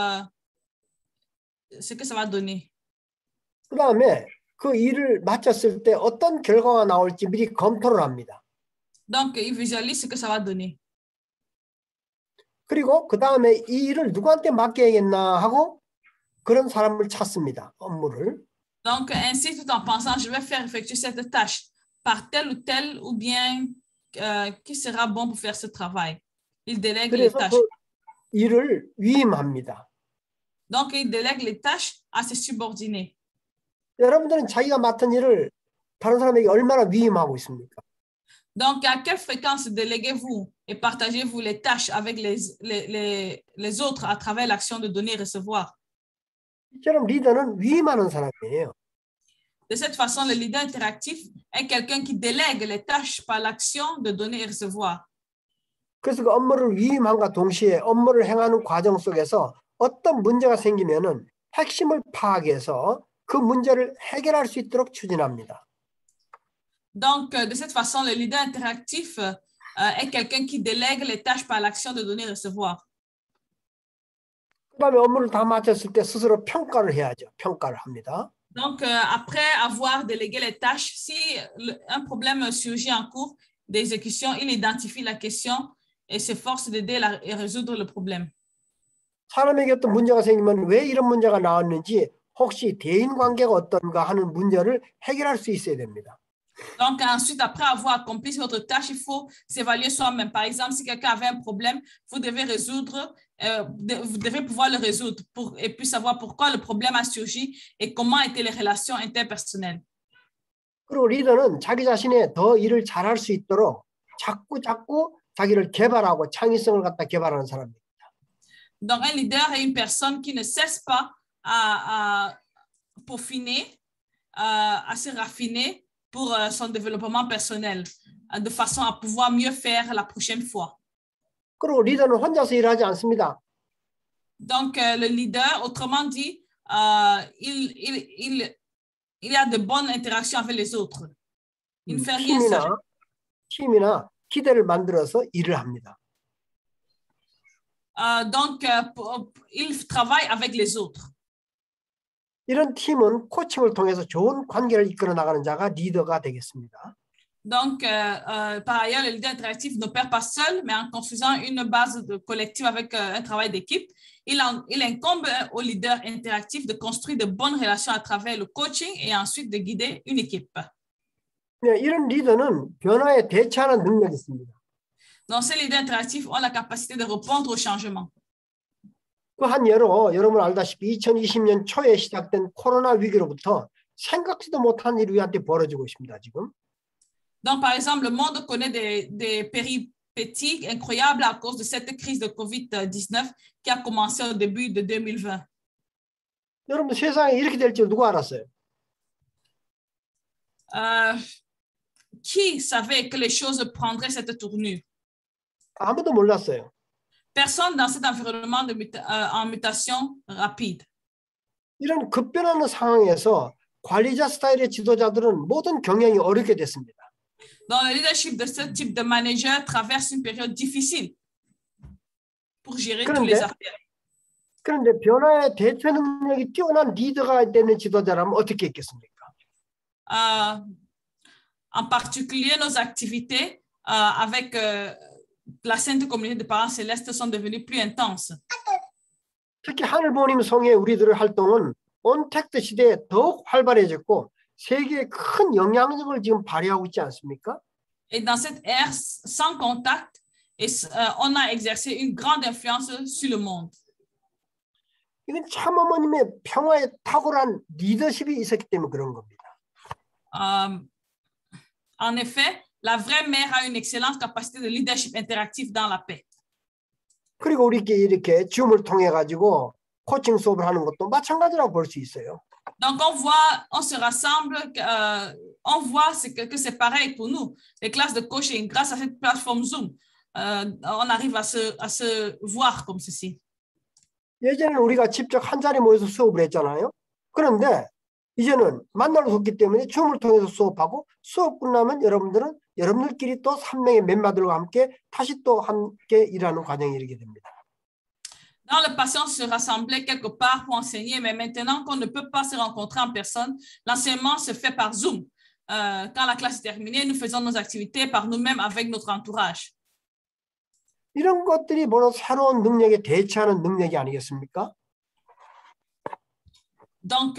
ce que ça va donner. 그다음에 그 일을 마쳤을 때 어떤 결과가 나올지 미리 검토를 합니다. Donc, il visualise ce que ça va donner. 그리고 그다음에 이 일을 누구한테 맡겨야겠나 하고 그런 사람을 찾습니다. 업무를. Donc, ainsi, tout en pensant, je vais faire effectuer cette tâche par tel ou tel ou bien qui sera bon pour faire ce travail. Il délègue les 그래서 tâches. 그 일을 위임합니다. Donc, il délègue les tâches à ses subordonnés. 여러분들은 자기가 맡은 일을 다른 사람에게 얼마나 위임하고 있습니까? Donc, à quelle fréquence déléguez-vous et partagez-vous les tâches avec les autres à travers l'action de donner et recevoir? 이처럼 리더는 위임하는 사람이에요. De cette façon, le leader interactif est quelqu'un qui délègue les tâches par l'action de donner et recevoir. 그래서 그 업무를 위임함과 동시에 업무를 행하는 과정 속에서 어떤 문제가 생기면은 핵심을 파악해서 그 문제를 해결할 수 있도록 추진합니다. Donc, de cette façon, le leader interactif est quelqu'un qui délègue les tâches par l'action de donner et recevoir. 그다음에 업무를 다 마쳤을 때 스스로 평가를 해야죠. 평가를 합니다. Donc, après avoir délégué les tâches, si un problème surgit en cours d'exécution, il identifie la question et s'efforce d'aider à résoudre le problème. 사람에게 어떤 문제가 생기면 왜 이런 문제가 나왔는지 혹시 대인 관계가 어떤가 하는 문제를 해결할 수 있어야 됩니다. Donc, ensuite, après avoir accompli votre tâche, il faut s'évaluer soi-même. Par exemple, si quelqu'un avait un problème, vous devez vous devez pouvoir le résoudre et puis savoir pourquoi le problème a surgi et comment étaient les relations interpersonnelles. 그리고 리더는 자기 자신의 더 일을 잘할 수 있도록 자꾸 자기를 개발하고 창의성을 갖다 개발하는 사람입니다. Donc, un leader est une personne qui ne cesse pas à peaufiner, à se raffiner pour son développement personnel, de façon à pouvoir mieux faire la prochaine fois. 그리고 리더는 혼자서 일하지 않습니다. Donc, le leader, autrement dit, il y a de bonnes interactions avec les autres. Il ne fait rien seul. 팀이나 기대를 만들어서 일을 합니다. Donc, il travaille avec les autres. 이런 팀은 코칭을 통해서 좋은 관계를 이끌어 나가는 자가 리더가 되겠습니다. Donc, par ailleurs, le leader interactif n'opère pas seul, mais en construisant une base collective avec un travail d'équipe, il incombe au leader interactif de construire de bonnes relations à travers le coaching et ensuite de guider une équipe. 네, 이런 리더는 변화에 대처하는 능력이 있습니다. Donc, ces leaders interactifs ont la capacité de répondre au changement. 그 한 예로 여러분 알다시피 2020년 초에 시작된 코로나 위기로부터 생각지도 못한 일이 우리한테 벌어지고 있습니다. 지금. Donc, par exemple, le monde connaît des péripéties incroyables à cause de cette crise de COVID-19 qui a commencé au début de 2020. 여러분 세상에 이렇게 될 줄 누가 알았어요? Qui savait que les choses prendraient cette tournure? 아무도 몰랐어요. Personne dans cet environnement en mutation rapide. 이런 급변하는 상황에서 관리자 스타일의 지도자들은 모든 경영이 어렵게 됐습니다. Dans le leadership de ce type de manager traverse une période difficile pour gérer toutes les affaires. 그런데 변화에 대처 능력이 뛰어난 리더가 되는 지도자라면 어떻게 했겠습니까? En particulier, nos activités avec la Sainte Communauté de Parents Célestes sont devenues plus intenses. 특히 하늘보님 성의 우리들의 활동은 온택트 시대에 더욱 활발해졌고 세계에 큰 영향력을 지금 발휘하고 있지 않습니까? Et dans cette ère sans contact, on a exercé une grande influence sur le monde. 이건 참어머님의 평화에 탁월한 리더십이 있었기 때문에 그런 겁니다. En effet, la vraie mère a une excellente capacité de leadership interactif dans la paix. 그리고 우리끼리 이렇게 줌을 통해 가지고 코칭 수업을 하는 것도 마찬가지라고 볼 수 있어요. Donc on se rassemble, on voit que c'est pareil pour nous. Les classes de coaching, grâce à cette plateforme Zoom, on arrive à se voir comme ceci. 예전에는 우리가 직접 한 자리에 모여서 수업을 했잖아요. 그런데 이제는 만날 수 없기 때문에 줌을 통해서 수업하고 수업 끝나면 여러분들은 여러분들끼리 또 3명의 멤버들과 함께 다시 또 함께 일하는 과정에 이르게 됩니다. Dans le passé, on se rassemblait quelque part pour enseigner, mais maintenant qu'on ne peut pas se rencontrer en personne, l'enseignement se fait par Zoom. Quand la classe est terminée, nous faisons nos activités par nous-mêmes avec notre entourage. 이런 것들이 바로 새로운 능력에 대처하는 능력이 아니겠습니까? Donc,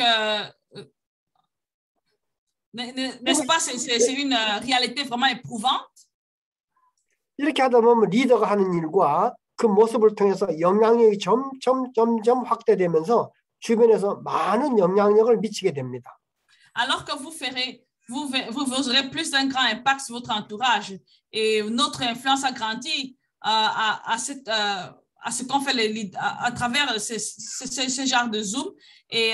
n'est-ce pas, c'est une réalité vraiment éprouvante. 이렇게 하다 보면 리더가 하는 일과 그 모습을 통해서 영향력이 점점 확대되면서 주변에서 많은 영향력을 미치게 됩니다. Alors que vous aurez plus d'un grand impact sur votre entourage et notre influence a grandi à ce qu'on fait à travers ce genre de Zoom et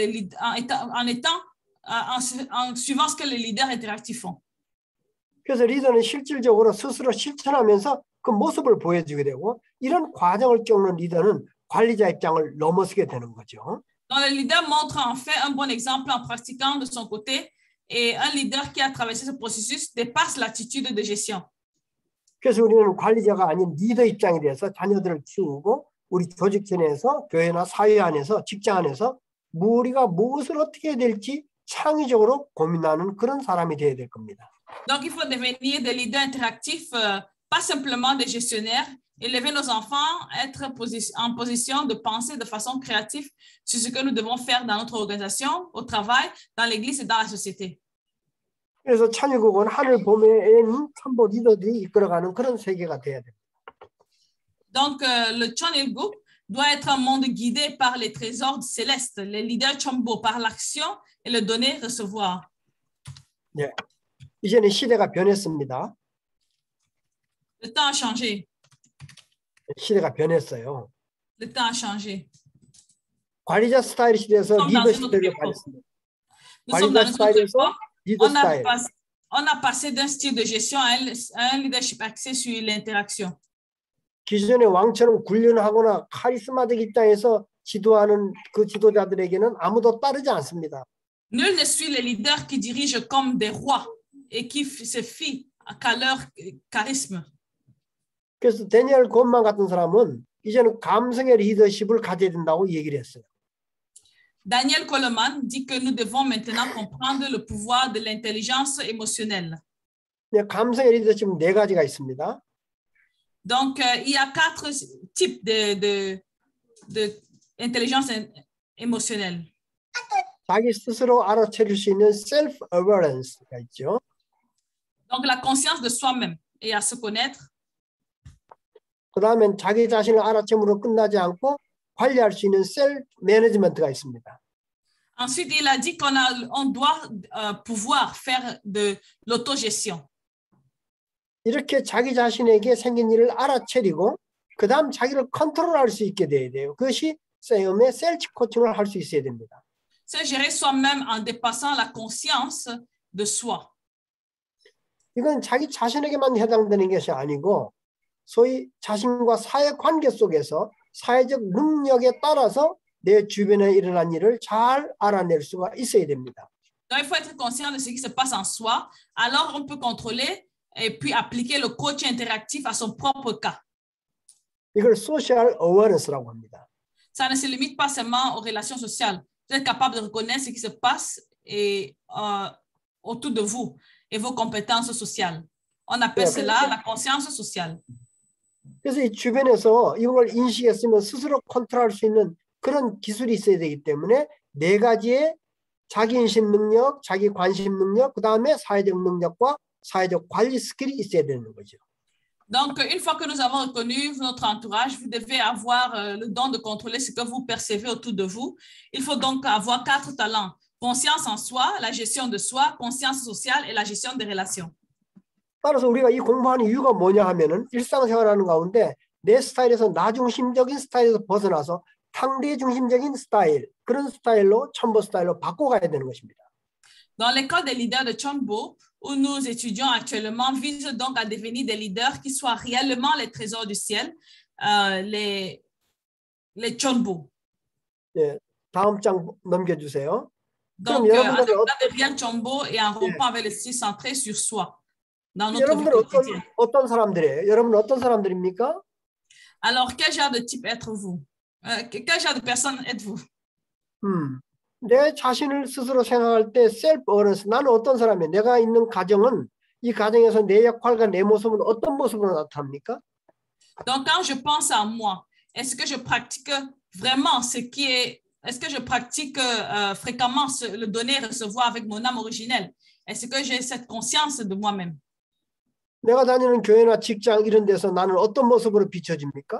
en suivant ce que les leaders interactifs font. 그래서 리더는 실질적으로 스스로 실천하면서 그 모습을 보여주게 되고 이런 과정을 겪는 리더는 관리자 입장을 넘어서게 되는 거죠. Donc, le leader montre en fait un bon exemple en pratiquant de son côté et un leader qui a traversé ce processus dépasse l'attitude de gestion. 그래서 우리는 관리자가 아닌 리더 입장이 돼서 자녀들을 키우고 우리 조직 내에서 교회나 사회 안에서 직장 안에서 우리가 무엇을 어떻게 해야 될지 창의적으로 고민하는 그런 사람이 되어야 될 겁니다. Donc, il faut devenir des leaders interactifs, pas simplement des gestionnaires, élever nos enfants, être en position de penser de façon créative sur ce que nous devons faire dans notre organisation, au travail, dans l'église et dans la société. 그래서 찬유국은 하늘 봄에는 참보 리더들이 이끌어가는 그런 세계가 돼야 됩니다. Donc, le Chonilguk doit être un monde guidé par les trésors célestes, les leaders Chombo, par l'action et le donner, recevoir. 네, 이제는 시대가 변했습니다. Le temps a changé. 시대가 변했어요. Le temps a changé. 관리자 스타일 시대에서 리더 시대로 가겠습니다. 관리자 스타일에서 리더 스타일. on a passé d'un style de gestion à un leadership axé sur l'interaction. 기존의 왕처럼 군련하거나 카리스마적 입장에서 지도하는 그 지도자들에게는 아무도 따르지 않습니다. Nul ne suit les leaders qui dirigent comme des rois et qui se fient qu'à leur charisme. 그래서 데니엘 곤만 같은 사람은 이제는 감성의 리더십을 가져야 된다고 얘기를 했어요. Daniel Coleman dit que nous devons maintenant comprendre le pouvoir de l'intelligence émotionnelle. 네, 감성의 리더십은 네 가지가 있습니다. Donc, il y a 4 types d'intelligence émotionnelle. 자기 스스로 알아차릴 수 있는 self-awarence가 있죠. Donc, la conscience de soi-même et à se connaître. 그 다음엔 자기 자신을 알아채므로 끝나지 않고 관리할 수 있는 self-management가 있습니다. Ensuite, il a dit qu'on doit pouvoir faire de l'autogestion. 이렇게 자기 자신에게 생긴 일을 알아차리고 그 다음 자기를 컨트롤할 수 있게 돼야 돼요. 그것이 쌤의 셀프 코칭을 할 수 있어야 됩니다. C'est gérer soi-même en dépassant la conscience de soi. 이건 자기 자신에게만 해당되는 것이 아니고 소위 자신과 사회 관계 속에서 사회적 능력에 따라서 내 주변에 일어난 일을 잘 알아낼 수가 있어야 됩니다. Donc, il faut être conscient de ce qui se passe en soi. Alors, on peut contrôler et puis appliquer le coach interactif à son propre cas. 이걸 social awareness라고 합니다. Ça ne se limite pas seulement aux relations sociales. Vous êtes capable de reconnaître ce qui se passe autour de vous et vos compétences sociales. On appelle cela la conscience sociale. 그래서 이 주변에서 이걸 인식했으면 스스로 컨트롤할 수 있는 그런 기술이 있어야 되기 때문에 네 가지의 자기인식 능력, 자기 관심 능력, 그 다음에 사회적 능력과 사회적 관리 스킬이 있어야 되는 거죠. Donc, une fois que nous avons reconnu notre entourage, vous devez avoir le don de contrôler ce que vous percevez autour de vous. Il faut donc avoir 4 talents. Conscience en soi, la gestion de soi, conscience sociale et la gestion des relations. 따라서 우리가 이 공부하는 이유가 뭐냐 하면은 일상생활하는 가운데 내 스타일에서 나 중심적인 스타일에서 벗어나서 상대 중심적인 스타일, 그런 스타일로 첨보 스타일로 바꿔가야 되는 것입니다. Dans l'école des leaders de Chonbo, où nous étudions actuellement, vise donc à devenir des leaders qui soient réellement les trésors du ciel, les Chonbo. 네, 다음 장 넘겨주세요. Donc, un de réel Chonbo et en rompant avec le style centré sur soi. Dans notre vie quotidienne. 어떤 사람들이에요? 여러분 어떤 사람들입니까? Alors, quel genre de type êtes-vous? Quel genre de personne êtes-vous? 내 자신을 스스로 생각할 때 셀프 어워런스, 나는 어떤 사람이에요? 내가 있는 가정은 이 가정에서 내 역할과 내 모습은 어떤 모습으로 나타납니까? Donc, quand je pense à moi, est-ce que je pratique vraiment ce qui est, est-ce que je pratique fréquemment le donner et recevoir avec mon âme originelle? Est-ce que j'ai cette conscience de moi-même? 내가 다니는 교회나 직장 이런 데서 나는 어떤 모습으로 비춰집니까?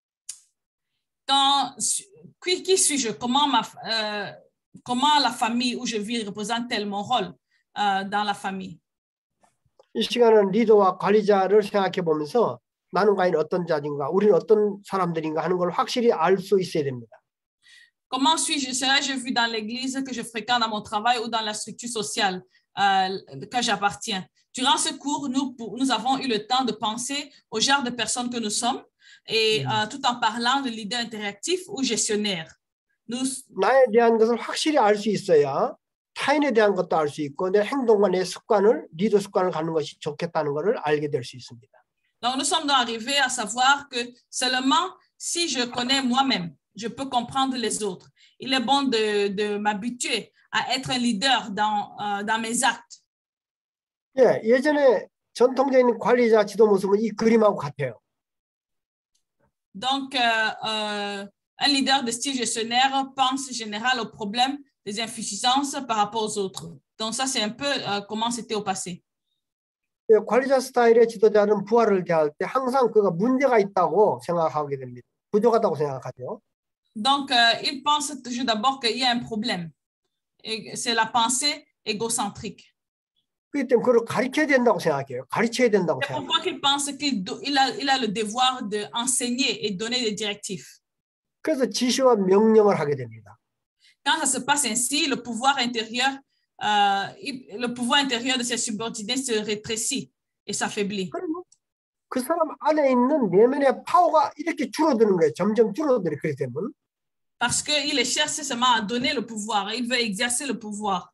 Qui suis-je? Comment la famille où je vis représente tel mon rôle dans la famille? 이 시간은 리더와 관리자를 생각해 보면서 나는 과연 어떤 자인가, 우리는 어떤 사람들인가 하는 걸 확실히 알 수 있어야 됩니다. Comment suis-je? Serais-je vu dans l'église que je fréquente, dans mon travail ou dans la structure sociale que j'appartiens? Durant ce cours, nous avons eu le temps de penser au genre de personnes que nous sommes et tout en parlant de leader interactif ou gestionnaire. 나에 대한 것을 확실히 알 수 있어야 타인에 대한 것도 알 수 있고 내 행동과 내 습관을 리더 습관을 갖는 것이 좋겠다는 것을 알게 될 수 있습니다. Donc nous sommes arrivés à savoir que seulement si je connais moi-même, je peux comprendre les autres. Il est bon de m'habituer à être un leader dans mes actes. 예, 예전에 전통적인 관리자 지도 모습은 이 그림하고 같아요. Donc, un leader de style gestionnaire pense en général aux problèmes des insuffisances par rapport aux autres. Donc, ça, c'est un peu comment c'était au passé. 예, 관리자 스타일의 지도자는 부하를 대할 때 항상 그가 문제가 있다고 생각하게 됩니다. 부족하다고 생각하죠. Donc, il pense toujours d'abord qu'il y a un problème. C'est la pensée égocentrique. 그렇기 때문에 그걸 가르쳐야 된다고 생각해요. 가르쳐야 된다고 C'est pourquoi qu'il pense qu'il a le devoir d'enseigner et donner des directives. 그래서 지시와 명령을 하게 됩니다. Quand ça se passe ainsi, le pouvoir intérieur le pouvoir intérieur de ses subordonnés se rétrécit et s'affaiblit. 그 사람 안에 있는 내면의 파워가 이렇게 줄어드는 거예요. 점점 줄어들어. 그렇게 되면. Parce qu'il cherche seulement à donner le pouvoir. Il veut exercer le pouvoir.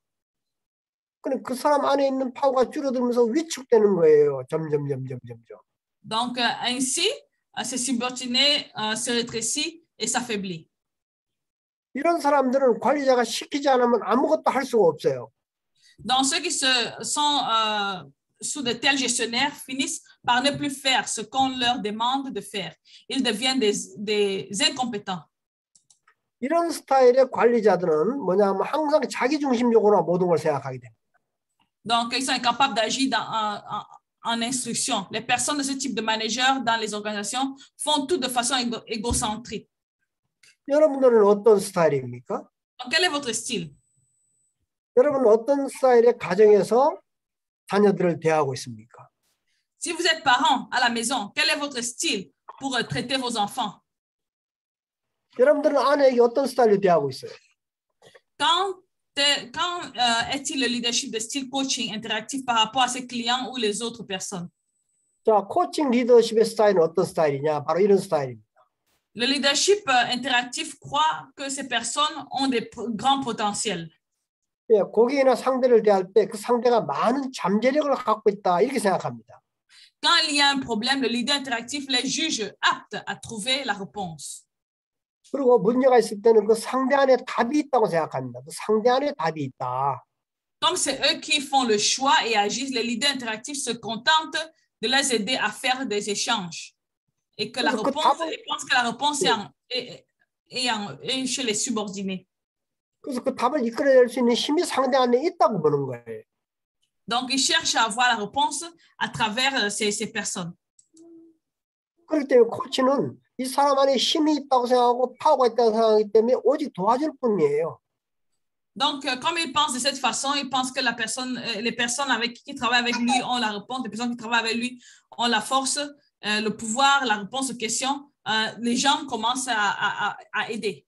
그 사람 안에 있는 파워가 줄어들면서 위축되는 거예요. 점점. Donc, ainsi, ses subordonnés se rétrécissent et s'affaiblit. 이런 사람들은 관리자가 시키지 않으면 아무것도 할 수가 없어요. Donc, ceux qui sont sous de tels gestionnaires finissent par ne plus faire ce qu'on leur demande de faire. Ils deviennent des incompétents. 이런 스타일의 관리자들은 뭐냐면 항상 자기 중심적으로 모든 걸 생각하게 됩니다. Donc, ils sont incapables d'agir en instruction. Les personnes de ce type de manager dans les organisations font tout de façon égocentrique. 여러분들은 어떤 스타일입니까? Donc, quel est votre style? 여러분은 어떤 스타일의 가정에서 자녀들을 대하고 있습니까? Si vous êtes parent à la maison, quel est votre style pour traiter vos enfants? 여러분들은 아내에게 어떤 스타일로 대하고 있어요? Quand est-il le leadership de style coaching interactif par rapport à ses clients ou les autres personnes? 자, 코칭 리더십의 스타일은 어떤 스타일이냐? 바로 이런 스타일입니다. Le leadership interactif croit que ces personnes ont des grands potentiels. 예, 고객이나 상대를 대할 때 그 상대가 많은 잠재력을 갖고 있다 이렇게 생각합니다. Quand il y a un problème, le leader interactif les juge aptes à trouver la réponse. 그리고 문제가 있을 때는 그 상대 안에 답이 있다고 생각합니다. 그 상대 안에 답이 있다. Comme c'est eux qui font le choix et agissent, les leaders interactifs se contentent de les aider à faire des échanges. Et que la réponse, ils pensent que la réponse est chez les subordonnés. 그래서 그 답을 이끌어낼 수 있는 힘이 상대 안에 있다고 보는 거예요. Donc, ils cherchent à avoir la réponse à travers ces personnes. 그렇기 때문에 코치는 이 사람 안에 힘이 있다고 생각하고 파워가 있다고 생각하기 때문에 오직 도와줄 뿐이에요. Donc, comme ils pensent de cette façon, ils pensent que les personnes qui travaillent avec lui ont la réponse, les personnes qui travaillent avec lui ont la force, le pouvoir, la réponse aux questions. Les gens commencent à aider.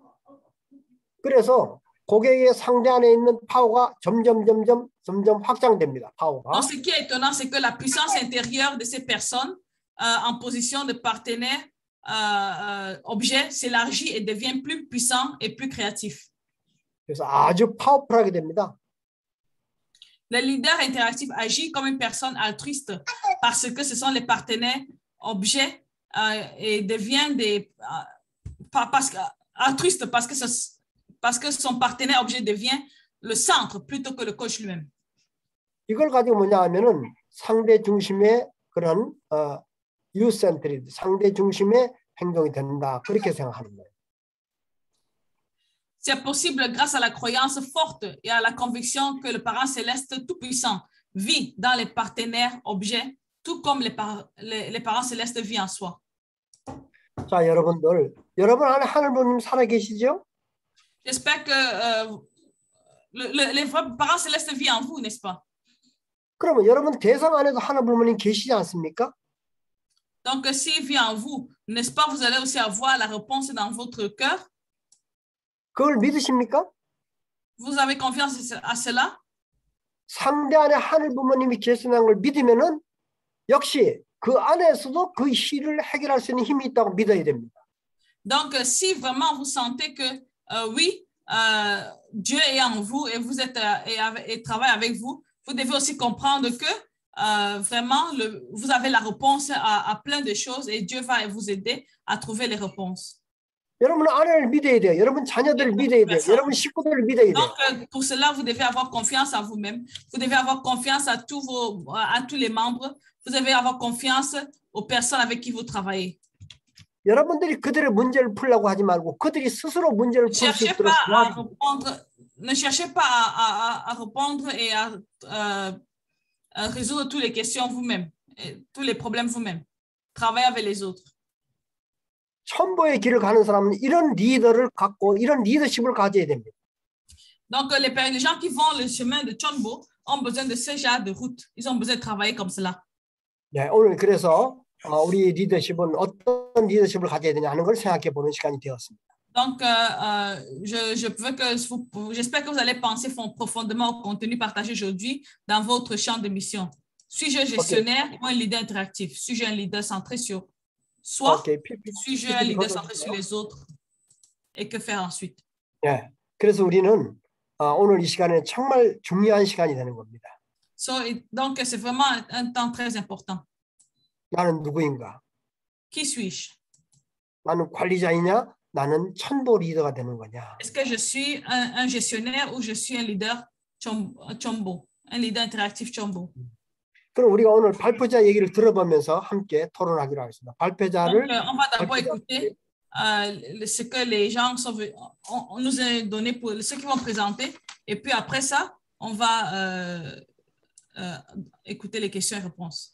그래서 고객의 상대 안에 있는 파워가 점점 확장됩니다. 파워가. Donc, ce qui est étonnant, c'est que la puissance intérieure de ces personnes en position de partenaire objet s'élargit et devient plus puissant et plus créatif. 그래서 아주 파워풀하게 됩니다. Le leader interactif agit comme une personne altruiste parce que ce sont les partenaires objets et devient altruiste parce que son partenaire objet devient le centre plutôt que le coach lui-même. 이걸 가지고 뭐냐 하면은 상대 중심의 그런 유센트리드, 상대 중심의 행동이 된다. 그렇게 생각하는 거예요. C'est possible grâce à la croyance forte et à la conviction que le parent céleste tout-puissant vit dans les partenaires objets, tout comme les parents célestes vivent en soi. 자, 여러분 안에 하늘부모님 살아 계시죠? J'espère que les parents célestes vivent en vous, n'est-ce pas? 그러면 여러분 대상 안에도 하늘부모님 계시지 않습니까? Donc, s'il vit en vous, n'est-ce pas, vous allez aussi avoir la réponse dans votre cœur? 그걸 믿으십니까? Vous avez confiance à cela? 상대 안에 하늘부모님이 계시다는 걸 믿으면은 역시 그 안에서도 그 시를 해결할 수 있는 힘이 있다고 믿어야 됩니다. Donc, si vraiment vous sentez que oui, Dieu est en vous et vous êtes et travaille avec vous, vous devez aussi comprendre que vraiment vous avez la réponse à plein de choses et Dieu va vous aider à trouver les réponses. 여러분 아내를 믿어야 돼요. 여러분 자녀들을 믿어야 돼요. 여러분 식구들을 믿어야 돼요. Donc, pour cela, vous devez avoir confiance en vous-même. Vous devez avoir confiance à tous les membres. Vous devez avoir confiance aux personnes avec qui vous travaillez. 여러분들이 그들의 문제를 풀려고 하지 말고 그들이 스스로 문제를 풀 수 있도록 Ne cherchez pas à répondre et à résoudre toutes les questions vous-même, tous les problèmes vous-même. Travaillez avec les autres. 천보의 길을 가는 사람은 이런 리더를 갖고 이런 리더십을 가져야 됩니다. Donc, les gens qui vont le chemin de Chonbo ont besoin de ce genre de route. Ils ont besoin de travailler comme cela. 네, 오늘 그래서 우리 리더십은 어떤 리더십을 가져야 되냐 하는 걸 생각해 보는 시간이 되었습니다. Donc, j'espère que vous allez penser profondément au contenu partagé aujourd'hui dans votre champ de mission. Suis-je gestionnaire ou un leader interactif? Suis-je un leader centré sur soi? Suis-je un leader centré sur les autres? Et que faire ensuite? 네, 그래서 우리는 오늘 이 시간에 정말 중요한 시간이 되는 겁니다. Donc, c'est vraiment un temps très important. 나는 누구인가? Qui suis-je? 나는 관리자이냐? 나는 천보 리더가 되는 거냐? Est-ce que je suis un gestionnaire ou je suis un leader chombo, un leader interactif chombo? 그럼 우리가 오늘 발표자 얘기를 들어보면서 함께 토론하기로 하겠습니다. 발표자를 Donc, on va d'abord écouter ce que les gens nous ont donné pour ceux qui vont présenter, et puis après ça, on va écouter les questions et réponses.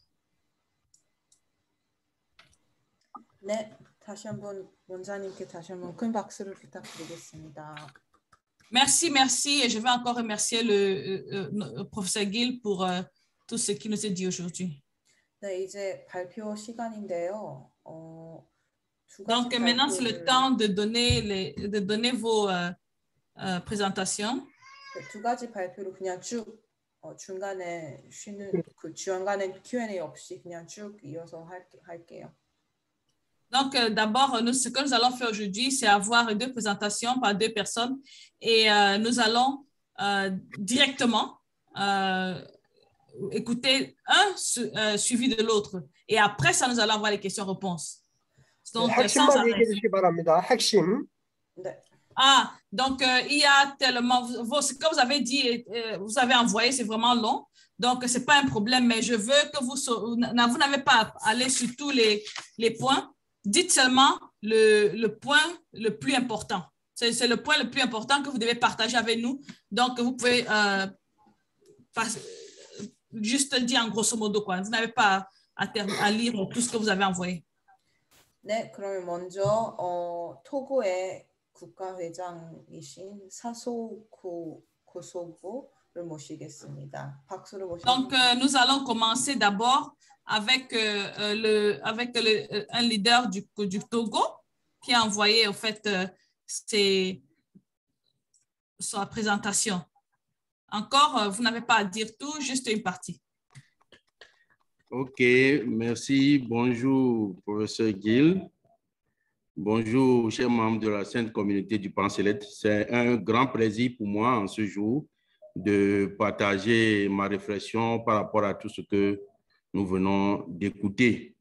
네, 다시 한번 원장님께 다시 한번 큰 박수를 부탁드리겠습니다. Merci, merci, et je vais encore remercier le professeur Gill pour tout ce qu'il nous a dit aujourd'hui. 네, 이제 발표 시간인데요. Donc maintenant c'est le temps de donner vos présentations. 네, 두 가지 발표를 그냥 쭉 중간에 쉬는 중간에 Q&A 없이 그냥 쭉 이어서 할게요. Donc, d'abord, ce que nous allons faire aujourd'hui, c'est avoir 2 présentations par 2 personnes et nous allons directement écouter un suivi de l'autre. Et après ça, nous allons avoir les questions-réponses. Donc, 핵심만 얘기해 주시기 바랍니다. 핵심. Ah, donc il y a tellement... Ce que vous avez dit, vous avez envoyé, c'est vraiment long. Donc, ce n'est pas un problème, mais je veux que vous n'avez pas à aller sur tous les points. Dites seulement le point le plus important. C'est le point le plus important que vous devez partager avec nous. Donc, vous pouvez juste dire en grosso modo quoi. Vous n'avez pas à lire tout ce que vous avez envoyé. 네, 그러면 먼저 토고의 국가회장이신 사소쿠 고소부를 모시겠습니다. 박수로 모시겠습니다. Donc, nous allons commencer d'abord avec un leader du Togo qui a envoyé en fait sa présentation. Encore, vous n'avez pas à dire tout, juste une partie. OK, merci. Bonjour, professeur Gill. Bonjour, chers membres de la Sainte Communauté du Penselet. C'est un grand plaisir pour moi en ce jour de partager ma réflexion par rapport à tout ce que nous venons d'écouter.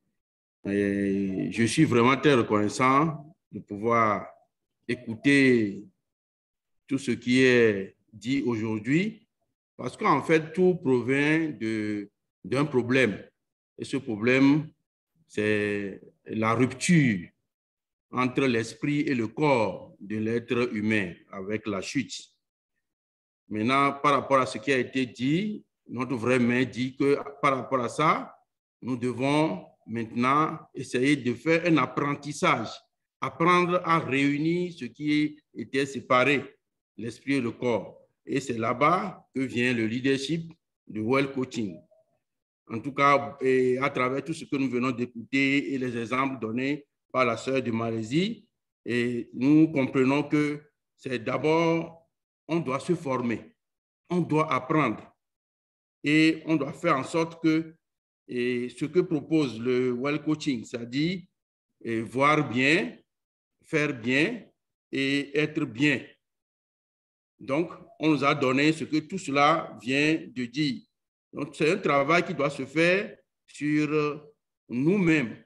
Je suis vraiment très reconnaissant de pouvoir écouter tout ce qui est dit aujourd'hui, parce qu'en fait, tout provient d'un problème. Et ce problème, c'est la rupture entre l'esprit et le corps de l'être humain avec la chute. Maintenant, par rapport à ce qui a été dit, notre vrai maître dit que par rapport à ça, nous devons maintenant essayer de faire un apprentissage, apprendre à réunir ce qui était séparé, l'esprit et le corps. Et c'est là-bas que vient le leadership de Well Coaching. En tout cas, et à travers tout ce que nous venons d'écouter et les exemples donnés par la sœur de Malaisie, et nous comprenons que c'est d'abord, on doit se former, on doit apprendre. Et on doit faire en sorte que ce que propose le Well Coaching, c'est-à-dire voir bien, faire bien et être bien. Donc, on nous a donné ce que tout cela vient de dire. Donc, c'est un travail qui doit se faire sur nous-mêmes.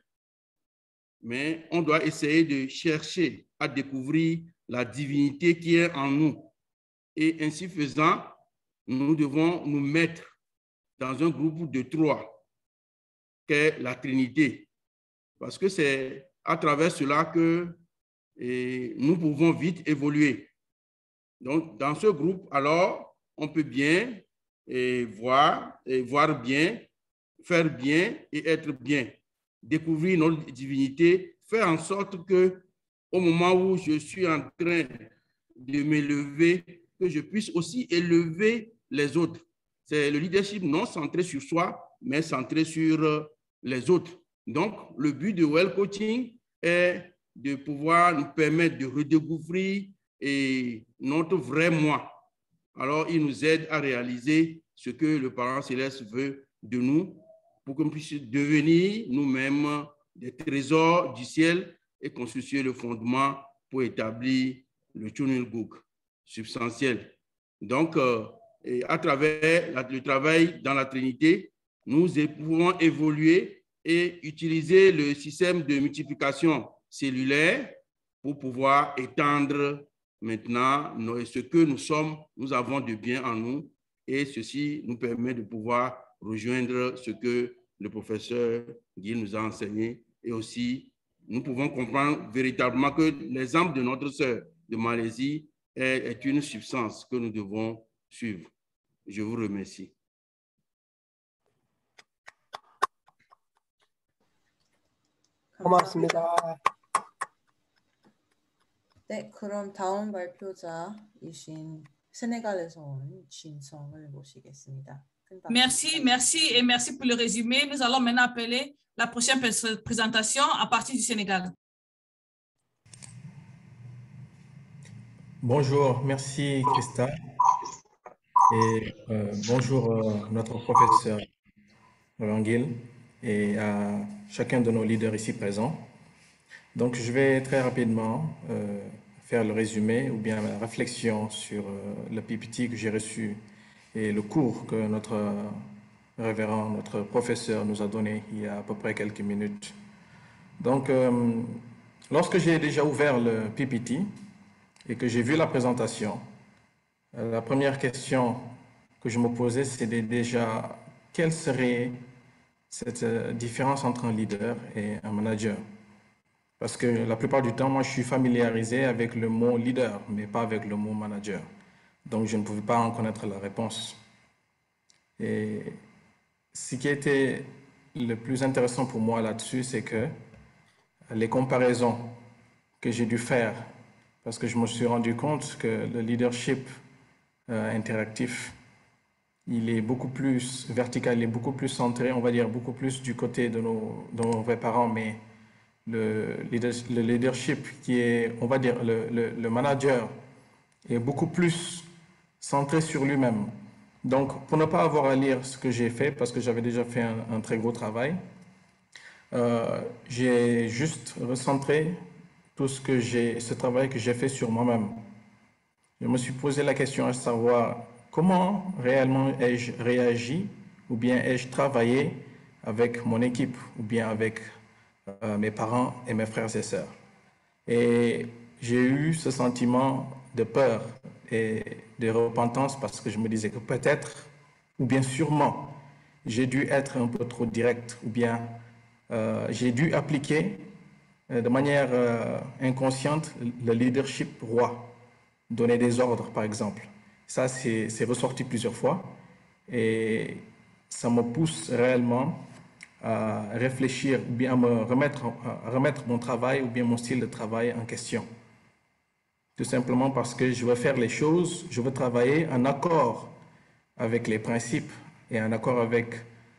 Mais on doit essayer de chercher à découvrir la divinité qui est en nous. Et ainsi faisant, nous devons nous mettre dans un groupe de 3, qu'est la Trinité. Parce que c'est à travers cela que nous pouvons vite évoluer. Donc, dans ce groupe, alors, on peut bien voir bien, faire bien et être bien. Découvrir notre divinité, faire en sorte que au moment où je suis en train de m'élever, que je puisse aussi élever les autres. C'est le leadership non centré sur soi, mais centré sur les autres. Donc, le but de Well Coaching est de pouvoir nous permettre de redécouvrir notre vrai moi. Alors, il nous aide à réaliser ce que le Parent céleste veut de nous pour qu'on puisse devenir nous-mêmes des trésors du ciel et constituer le fondement pour établir le Chunilguk substantiel. Donc, à travers le travail dans la Trinité, nous pouvons évoluer et utiliser le système de multiplication cellulaire pour pouvoir étendre maintenant ce que nous sommes, nous avons de bien en nous, et ceci nous permet de pouvoir rejoindre ce que le professeur Guy nous a enseigné, et aussi nous pouvons comprendre véritablement que l'exemple de notre sœur de Malaisie est une substance que nous devons suivre. Je vous remercie. 고맙습니다. 네, 그럼 다음 발표자이신 세네갈에서 온 진성을 모시겠습니다. Merci, merci et merci pour le résumé. Nous allons maintenant appeler la prochaine présentation à partir du Sénégal. Bonjour, merci Christa. Et bonjour notre professeur Rangil et à chacun de nos leaders ici présents. Donc je vais très rapidement faire le résumé ou bien la réflexion sur le PPT que j'ai reçu et le cours que notre révérend, notre professeur nous a donné il y a à peu près quelques minutes. Donc, lorsque j'ai déjà ouvert le PPT et que j'ai vu la présentation, la première question que je me posais, c'était déjà quelle serait cette différence entre un leader et un manager? Parce que la plupart du temps, moi, je suis familiarisé avec le mot leader, mais pas avec le mot manager. Donc, je ne pouvais pas en connaître la réponse. Et ce qui était le plus intéressant pour moi là-dessus, c'est que les comparaisons que j'ai dû faire, parce que je me suis rendu compte que le leadership interactif, il est beaucoup plus vertical, il est beaucoup plus centré, on va dire beaucoup plus du côté de nos vrais parents, mais le leadership qui est, on va dire, le manager est beaucoup plus centré sur lui-même. Donc, pour ne pas avoir à lire ce que j'ai fait, parce que j'avais déjà fait un très gros travail, j'ai juste recentré tout ce travail que j'ai fait sur moi-même. Je me suis posé la question à savoir comment réellement ai-je réagi ou bien ai-je travaillé avec mon équipe ou bien avec mes parents et mes frères et sœurs. Et j'ai eu ce sentiment de peur et de repentance parce que je me disais que peut-être, ou bien sûrement, j'ai dû être un peu trop direct ou bien j'ai dû appliquer de manière inconsciente le leadership roi, donner des ordres par exemple. Ça, c'est ressorti plusieurs fois et ça me pousse réellement à réfléchir ou bien à remettre mon travail ou bien mon style de travail en question. Tout simplement parce que je veux faire les choses, je veux travailler en accord avec les principes et en accord avec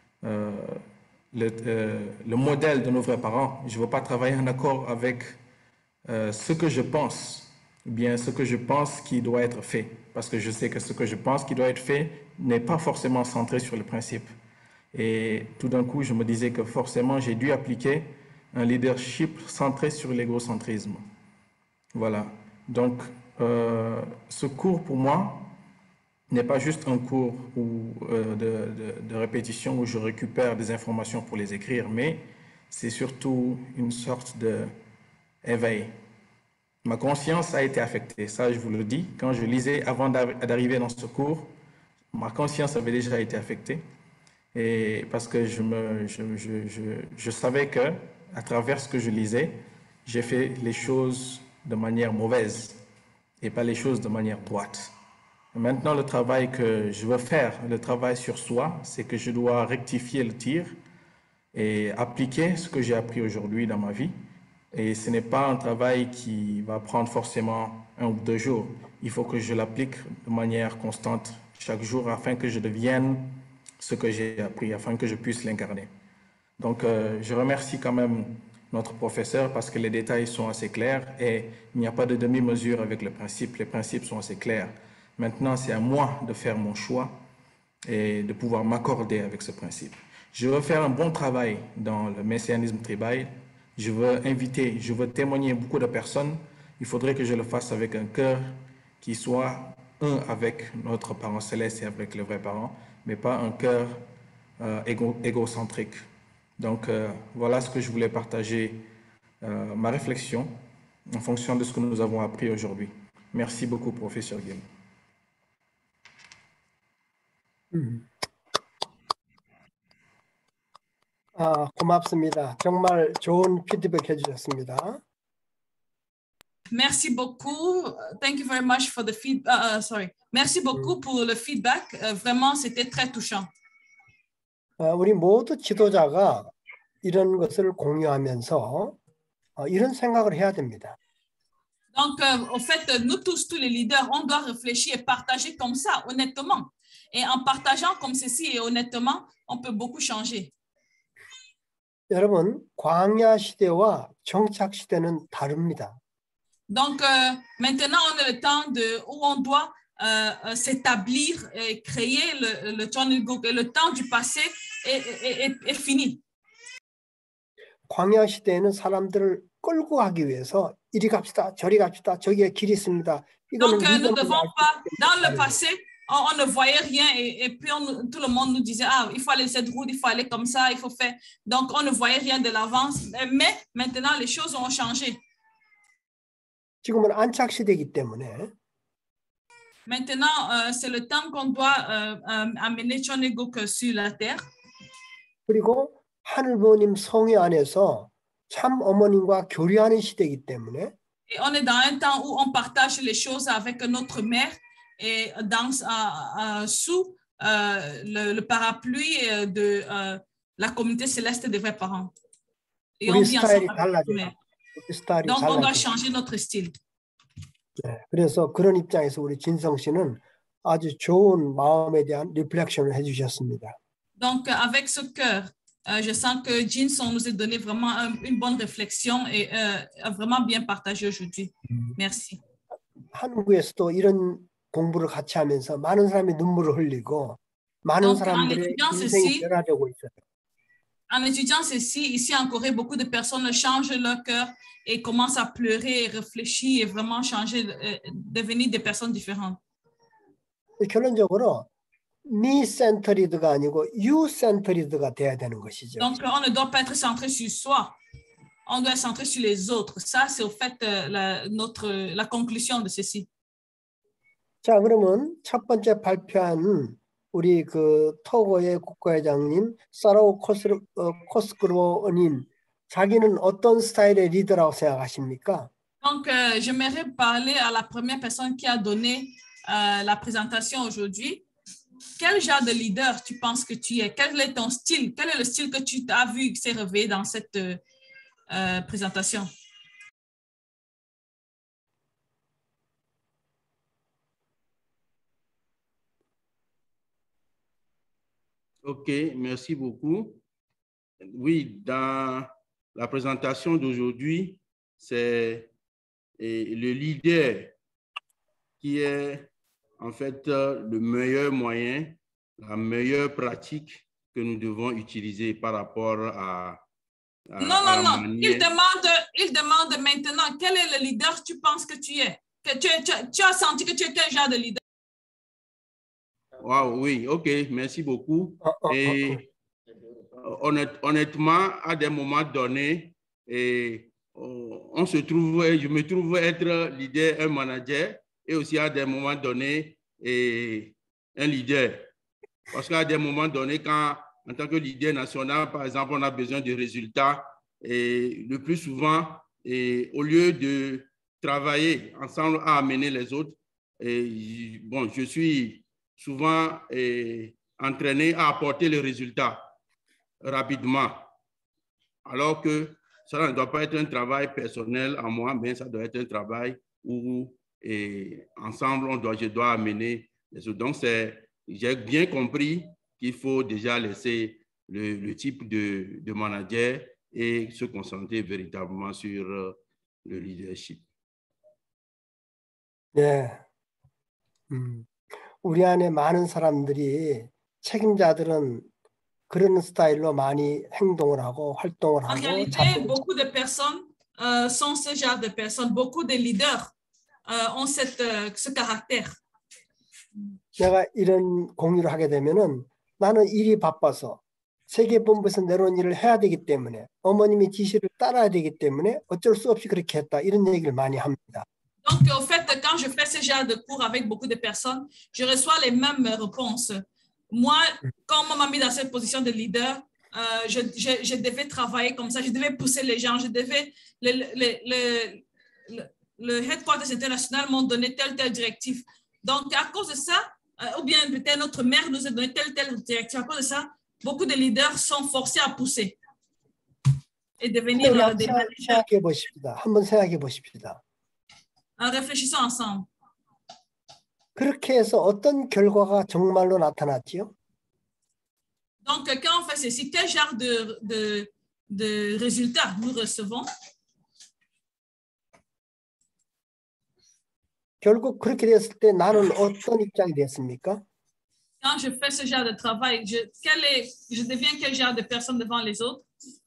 le modèle de nos vrais parents. Je ne veux pas travailler en accord avec ce que je pense, ou bien ce que je pense qui doit être fait. Parce que je sais que ce que je pense qui doit être fait n'est pas forcément centré sur le principe. Et tout d'un coup, je me disais que forcément, j'ai dû appliquer un leadership centré sur l'égocentrisme. Voilà. Donc, ce cours, pour moi, n'est pas juste un cours de répétition où je récupère des informations pour les écrire, mais c'est surtout une sorte d'éveil. Ma conscience a été affectée, ça je vous le dis. Quand je lisais avant d'arriver dans ce cours, ma conscience avait déjà été affectée. Et parce que je savais que, à travers ce que je lisais, j'ai fait les choses de manière mauvaise et pas les choses de manière droite. Maintenant, le travail que je veux faire, le travail sur soi, c'est que je dois rectifier le tir et appliquer ce que j'ai appris aujourd'hui dans ma vie. Et ce n'est pas un travail qui va prendre forcément 1 ou 2 jours. Il faut que je l'applique de manière constante chaque jour afin que je devienne ce que j'ai appris, afin que je puisse l'incarner. Donc, je remercie quand même notre professeur parce que les détails sont assez clairs et il n'y a pas de demi-mesure avec le principe. Les principes sont assez clairs. Maintenant, c'est à moi de faire mon choix et de pouvoir m'accorder avec ce principe. Je veux faire un bon travail dans le messianisme tribal. Je veux témoigner beaucoup de personnes. Il faudrait que je le fasse avec un cœur qui soit un avec notre parent céleste et avec le vrai parent, mais pas un cœur égocentrique. Donc, voilà ce que je voulais partager, ma réflexion en fonction de ce que nous avons appris aujourd'hui. Merci beaucoup, professeur Gill. 고맙습니다. 정말 좋은 피드백 해주셨습니다. Merci beaucoup. Thank you very much for the feedback. Merci beaucoup pour le feedback. Vraiment, c'était très touchant. 우리 모두 지도자가 이런 것을 공유하면서 이런 생각을 해야 됩니다. Donc, en fait, nous tous les leaders, on doit réfléchir et partager comme ça, honnêtement. Et en partageant comme ceci et honnêtement, on peut beaucoup changer. 여러분, 광야 시대와 정착 시대는 다릅니다. Donc, maintenant, on a le temps où on doit s'établir et créer le Chonilguk. Et le temps du passé est fini. 광야 시대에는 사람들을 끌고 가기 위해서 이리 갑시다, 저리 갑시다, 저기에 길이 있습니다. Donc, nous ne devons pas, dans le passé, on ne voyait rien et puis tout le monde nous disait, ah, il faut aller cette route, il faut aller comme ça, il faut faire. Donc, on ne voyait rien de l'avance. Mais maintenant, les choses ont changé. 지금은 안착 시대이기 때문에 Maintenant, c'est le temps qu'on doit amener Chonilguk sur la terre. 그리고 하늘 부모님 성회 안에서 참 어머님과 교류하는 시대이기 때문에 Et on est dans un temps où on partage les choses avec notre mère et sous le parapluie de la communauté céleste des vrais parents. Et on vit ensemble avec notre mère. Donc, on doit changer notre style. 네, 그래서 그런 입장에서 우리 진성 씨는 아주 좋은 마음에 대한 리플렉션을 해주셨습니다. Donc, avec ce cœur, je sens que Jinson nous a donné vraiment une bonne réflexion et a vraiment bien partagé aujourd'hui. Merci. 한국에서도 이런 공부를 같이 하면서 많은 사람이 눈물을 흘리고 많은 사람들의 인생이 변화되고 있어요. En étudiant ceci, ici en Corée, beaucoup de personnes changent leur cœur et commencent à pleurer et réfléchir et vraiment changer, devenir des personnes différentes. 결론적으로 me-centered가 아니고 you-centered가 돼야 되는 것이죠. Donc, on ne doit pas être centré sur soi. On doit être centré sur les autres. Ça, c'est au fait la conclusion de ceci. 자, 그러면 첫 번째 발표한 우리 그 토고의 국가회장님 사라오 코스그로님 자기는 어떤 스타일의 리더라고 생각하십니까? Donc, j'aimerais parler à la première personne qui a donné la présentation aujourd'hui. Quel genre de leader tu penses que tu es? Quel est ton style? Quel est le style que tu as vu qui s'est révélé dans cette présentation? OK, merci beaucoup. Oui, dans la présentation d'aujourd'hui, c'est le leader qui est en fait le meilleur moyen, la meilleure pratique que nous devons utiliser par rapport à non. Il demande maintenant quel est le leader tu penses que tu es. Que tu as senti que tu es quel genre de leader? Wow, oui, OK, merci beaucoup. Et honnêtement, à des moments donnés, je me trouve être leader, un manager, et aussi à des moments donnés, un leader. Parce qu'à des moments donnés, quand en tant que leader national, par exemple, on a besoin de résultats, et le plus souvent, au lieu de travailler ensemble à amener les autres, je suis souvent entraîné à apporter les résultats rapidement. Alors que ça ne doit pas être un travail personnel à moi, mais ça doit être un travail où ensemble, je dois amener les autres. Donc, j'ai bien compris qu'il faut déjà laisser le type de manager et se concentrer véritablement sur le leadership. 네. 우리 안에 많은 사람들이 책임자들은 그런 스타일로 많이 행동을 하고 활동을 En 하고 réalité, beaucoup de personnes sont ce genre de personnes. Beaucoup de leaders ont ce caractère. 내가 이런 공유를 하게 되면은 나는 일이 바빠서 세계본부에서 내려온 일을 해야 되기 때문에 어머님의 지시를 따라야 되기 때문에 어쩔 수 없이 그렇게 했다 이런 얘기를 많이 합니다. Donc, au fait, quand je fais ce genre de cours avec beaucoup de personnes, je reçois les mêmes réponses. Moi, quand on m'a mis dans cette position de leader, je devais travailler comme ça, je devais pousser les gens, je devais... Le headquarters international m'ont donné telle directive. Donc, à cause de ça, ou bien peut-être notre mère nous a donné telle directive, à cause de ça, beaucoup de leaders sont forcés à pousser et devenir des managers. 생각해 보십시다. 한번 생각해 보십시다. Réfléchissons ensemble. 그렇게 해서 어떤 결과가 정말로 나타났지요? Donc, quand on fait ceci, quel genre de résultats nous recevons? 결국 그렇게 됐을 때 나는 어떤 입장이 됐습니까? Quand je fais ce genre de travail, je deviens quel genre de personne devant les autres?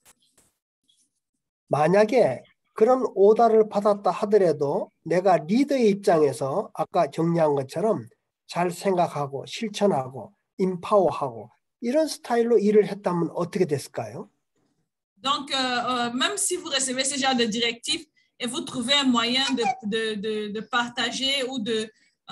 만약에 그런 오더를 받았다 하더라도 내가 리더의 입장에서 아까 정리한 것처럼 잘 생각하고 실천하고 인파워하고 이런 스타일로 일을 했다면 어떻게 됐을까요? Donc, même si vous recevez ce genre de directive et vous trouvez un moyen de partager ou de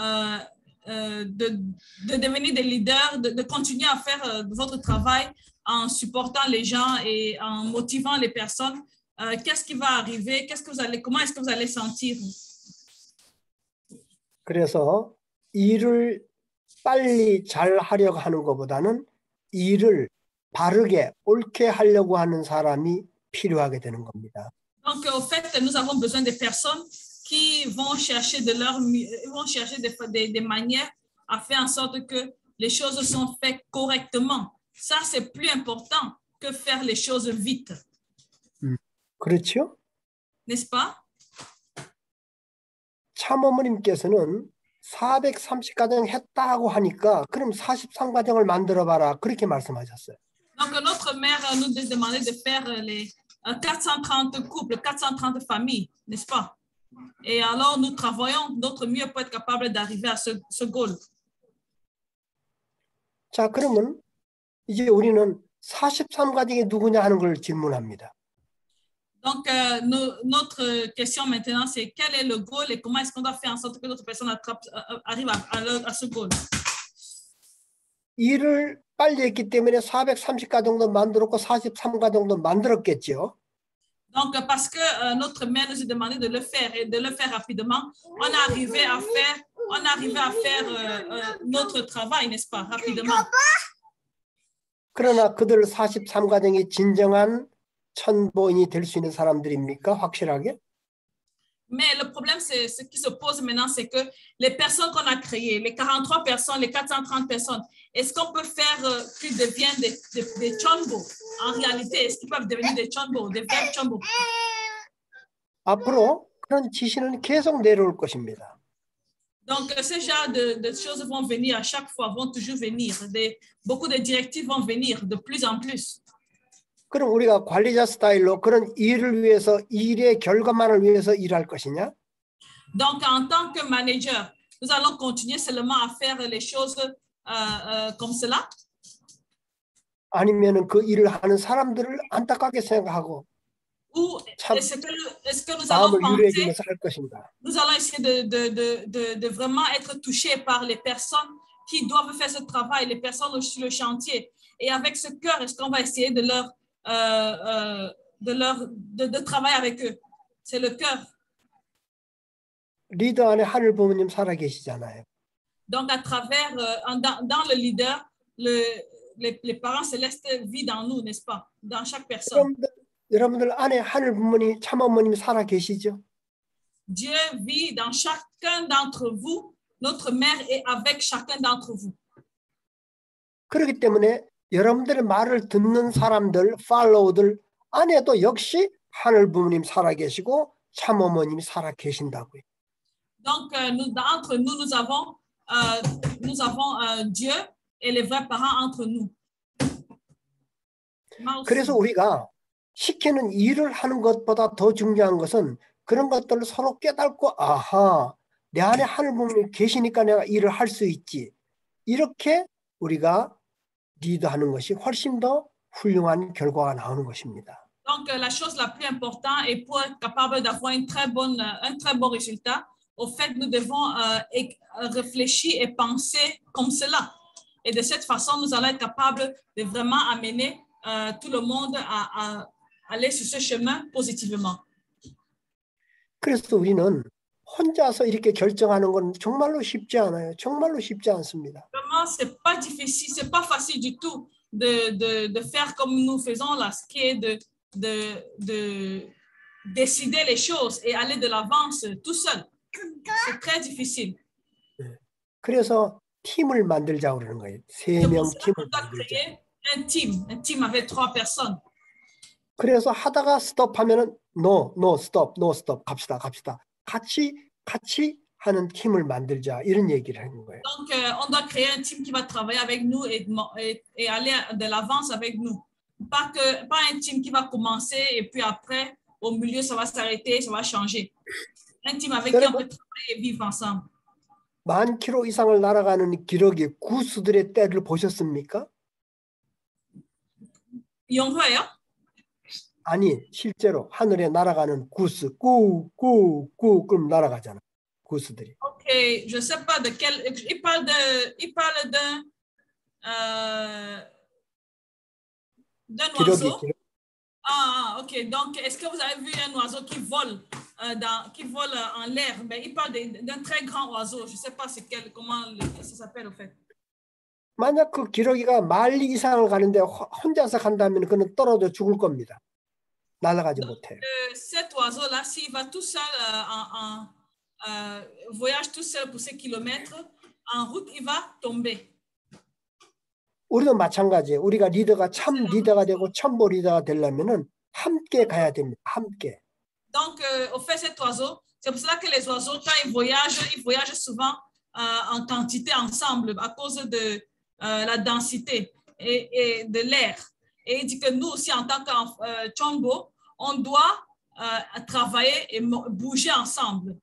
devenir des leaders, de continuer à faire votre travail en supportant les gens et en motivant les personnes, qu'est-ce qui va arriver? Comment est-ce que vous allez sentir? 그래서 일을 빨리 잘 하려고 하는 것보다는 일을 바르게 옳게 하려고 하는 사람이 필요하게 되는 겁니다. Donc, au fait, nous avons besoin de personnes qui vont chercher des manières à faire en sorte que les choses sont faites correctement. Ça, c'est plus important que faire les choses vite. 그렇죠? N'est-ce pas? 참어머님께서는 430가정 했다고 하니까 그럼 43가정을 만들어봐라 그렇게 말씀하셨어요. Donc, notre mère nous demandait de faire les 430 couples, 430 familles, n'est-ce pas? Et alors, nous travaillons notre mieux pour être capable d'arriver à ce goal. 자, 그러면 이제 우리는 43가정이 누구냐 하는 걸 질문합니다. Donc, notre question maintenant, c'est quel est le goal et comment est-ce qu'on doit faire en sorte que notre personne arrive à ce goal? 일을 빨리 했기 때문에 430가정도 만들었고 43가정도 만들었겠죠. Donc, parce que notre mère nous a demandé de le faire et de le faire rapidement, on est arrivé à faire notre travail, n'est-ce pas, rapidement. 그러나 그들 43가정이 진정한 천보인이 될 수 있는 사람들입니까? 확실하게? Mais le problème, ce qui se pose maintenant, c'est que les personnes qu'on a créées, les 43 personnes, les 430 personnes, est-ce qu'on peut faire qu'ils deviennent des chonbo? En réalité, est-ce qu'ils peuvent devenir des chonbo, des vrais chonbo? 앞으로 그런 지시는 계속 내려올 것입니다. Donc, ce genre de choses vont venir à chaque fois, vont toujours venir. Beaucoup de directives vont venir de plus en plus. 그럼 우리가 관리자 스타일로 그런 일을 위해서 일의 결과만을 위해서 일할 것이냐? Donc, en tant que manager, nous allons continuer seulement à faire les choses comme cela? 아니면은 그 일을 하는 사람들을 안타깝게 생각하고 Ou 참 est-ce que nous allons 마음을 penser, 유래해주면서 할 것인가? nous allons essayer de vraiment être touchés par les personnes qui doivent faire ce travail, les personnes sur le chantier. Et avec ce cœur, est-ce qu'on va essayer de travailler avec eux? C'est le cœur. 리더 안에 하늘 부모님 살아 계시잖아요. Donc, à travers, dans le leader, les parents célestes vivent dans nous, n'est-ce pas? Dans chaque personne. 여러분들 안에 하늘 부모님, 참어머님 살아 계시죠? Dieu vit dans chacun d'entre vous. Notre mère est avec chacun d'entre vous. 그렇기 때문에 여러분들의 말을 듣는 사람들, 팔로우들 안에도 역시 하늘 부모님 살아계시고 참 어머님이 살아계신다고요. Donc, entre nous, nous avons Dieu et les vrais parents entre nous. 그래서 우리가 시키는 일을 하는 것보다 더 중요한 것은 그런 것들을 서로 깨닫고 아하, 내 안에 하늘 부모님 계시니까 내가 일을 할 수 있지. 이렇게 우리가 리드하는 것이 훨씬 더 훌륭한 결과가 나오는 것입니다. Donc, la chose la plus importante est pour être capable d'avoir un très bon résultat, au fait, nous devons réfléchir et penser comme cela. Et de cette façon, nous allons être capables de vraiment amener tout le monde à aller sur ce chemin positivement. 그래서 우리는 혼자서 이렇게 결정하는 건 정말로 쉽지 않아요. 정말로 쉽지 않습니다. Vraiment, c'est pas difficile, c'est pas facile du tout de faire comme nous faisons là, ce qui est de décider les choses et aller de l'avance tout seul. C'est très difficile. 그래서 팀을 만들자고 그러는 거예요. 3명 팀을 만들자. Un team avec 3 personnes. 그래서 하다가 스톱하면은 no stop 갑시다. 같이 하는 팀을 만들자 이런 얘기를 하는 거예요. Donc on doit créer un team qui va travailler avec nous et aller de l'avance avec nous. Pas un team qui va commencer et puis après au milieu ça va s'arrêter, ça va changer. Un team avec qui on peut travailler et vivre ensemble. 10,000km 이상을 날아가는 기러기 구스들의 때를 보셨습니까? 영화요? 아니 실제로 하늘에 날아가는 구스 꾸 그럼 날아가잖아 구스들이. Ok, je sais pas de quel. Il parle d'un oiseau. Ah, ok. Donc, est-ce que vous avez vu un oiseau qui vole en l'air? Mais il parle d'un très grand oiseau. Je sais pas comment ça s'appelle au fait. 만약 그 기러기가 마일 이상을 가는데 혼자서 간다면 그는 떨어져 죽을 겁니다. 날아가지 못해요. Cet oiseau-là, s'il va tout seul voyage tout seul pour ces kilomètres, en route, il va tomber. 우리도 마찬가지예요. 우리가 리더가 참 리더가 되고 첨보 리더가 되려면은 함께 가야 됩니다. 함께. Donc, au fait, cet oiseau, c'est pour cela que les oiseaux, quand ils voyagent souvent en quantité ensemble à cause de la densité et de l'air. Et il dit que nous aussi, en tant que Chombo, on doit travailler et bouger ensemble.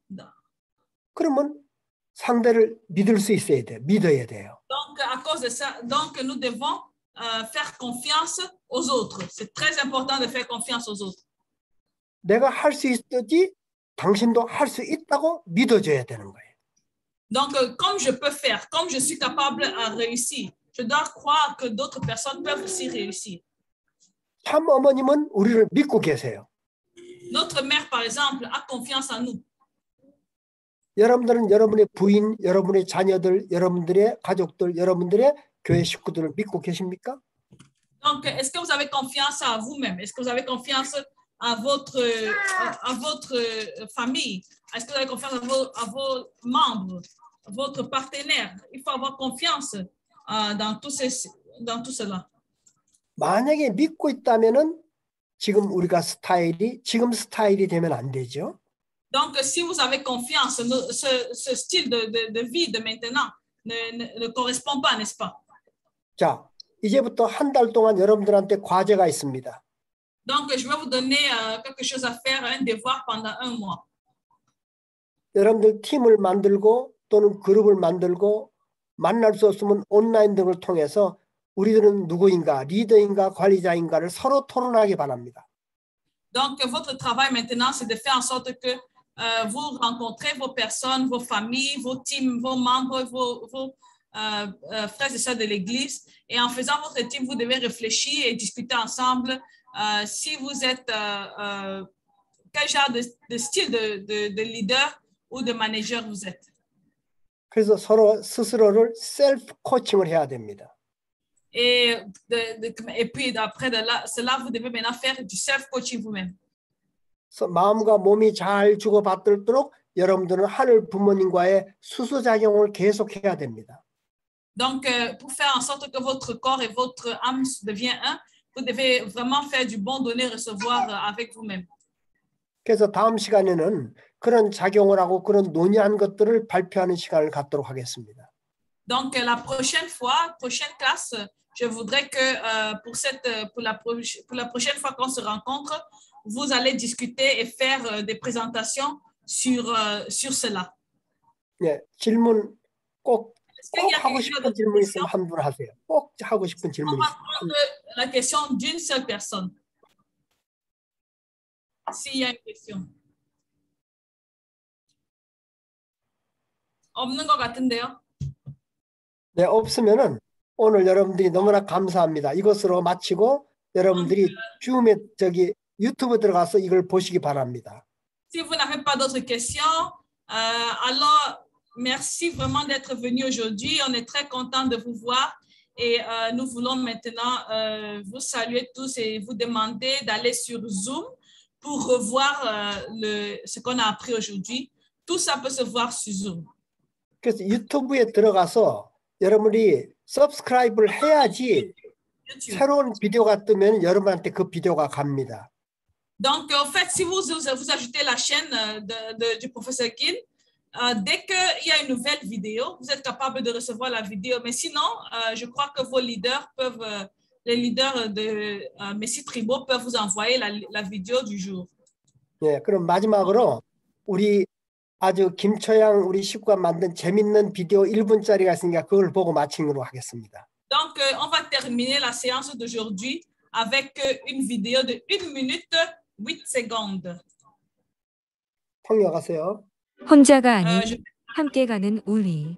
그러면 상대를 믿을 수 있어야 돼. 믿어야 돼요. Donc, à cause de ça, donc nous devons faire confiance aux autres. C'est très important de faire confiance aux autres. 내가 할 수 있듯이 당신도 할 수 있다고 믿어줘야 되는 거예요. Donc, comme je peux faire, comme je suis capable à réussir, je dois croire que d'autres personnes peuvent aussi réussir. 참 어머님은 우리를 믿고 계세요. Notre mère, par exemple, a confiance en nous. 여러분들은 여러분의 부인, 여러분의 자녀들, 여러분들의 가족들, 여러분들의 교회 식구들을 믿고 계십니까? Donc, est-ce que vous avez confiance à vous-même? Est-ce que vous avez confiance à votre famille? Est-ce que vous avez confiance à vos membres, à votre partenaire? Il faut avoir confiance dans tout cela. 만약에 믿고 있다면은 지금 우리가 지금 스타일이 되면 안 되죠. Donc, si vous avez confiance, ce style de vie de maintenant ne correspond pas, n'est-ce pas? 자, 이제부터 한 달 동안 여러분들한테 과제가 있습니다. Donc, je vais vous donner quelque chose à faire, un devoir pendant 1 mois. 여러분들 팀을 만들고 또는 그룹을 만들고 만날 수 없으면 온라인 등을 통해서 우리들은 누구인가, 리더인가, 관리자인가를 서로 토론하기 바랍니다. Donc, votre travail maintenant, c'est de faire en sorte que vous rencontrez vos personnes, vos familles, vos teams, vos membres, vos frères et sœurs de l'Église. Et en faisant votre team, vous devez réfléchir et discuter ensemble si vous êtes quel genre de style de leader ou de manager vous êtes. 그래서 서로 스스로를 셀프 코칭을 해야 됩니다. Et puis après cela, vous devez maintenant faire du self-coaching vous-même. 마음과 몸이 잘 주고받도록 여러분들은 하늘 부모님과의 수소작용을 계속해야 됩니다. Donc, pour faire en sorte que votre corps et votre âme deviennent un, vous devez vraiment faire du bon donner-recevoir avec vous-même. 그래서 다음 시간에는 그런 작용을 하고 그런 논의한 것들을 발표하는 시간을 갖도록 하겠습니다. Donc, la prochaine fois, prochaine classe, je voudrais que pour la prochaine fois qu'on se rencontre, vous allez discuter et faire des présentations sur cela. 네, 질문 꼭 하고 싶은 질문 있으면 한 분 하세요. 꼭 하고 싶은 질문 On va 있으면. prendre la question d'une seule personne. S'il y a une question. 없는 것 같은데요? 네, 없으면은 오늘 여러분들이 너무나 감사합니다. 이것으로 마치고 여러분들이 줌에 유튜브 들어가서 이걸 보시기 바랍니다. Si vous n'avez pas d'autres questions, alors merci vraiment d'être venu aujourd'hui. On est très content de vous voir et nous voulons maintenant vous saluer tous et vous demander d'aller sur Zoom pour revoir ce qu'on a appris aujourd'hui. Tout ça peut se voir sur Zoom. 그래서 유튜브에 들어가서 여러분이 서브스크라이브를 해야지 새로운 비디오가 뜨면 여러분한테 그 비디오가 갑니다. Donc, en fait, si vous ajoutez la chaîne du professeur Gil, dès qu'il y a une nouvelle vidéo, vous êtes capable de recevoir la vidéo. Mais sinon, je crois que vos leaders peuvent, les leaders de Messie Tribo peuvent vous envoyer la vidéo du jour. 네, 그럼 마지막으로 우리 아주 김초양 우리 식구가 만든 재밌는 비디오 1분짜리가 있으니까 그걸 보고 마치기로 하겠습니다. Donc, on va terminer la séance d'aujourd'hui avec une vidéo de 1 minute 8 secondes. 통역하세요. 혼자가 아닌 함께 가는 우리.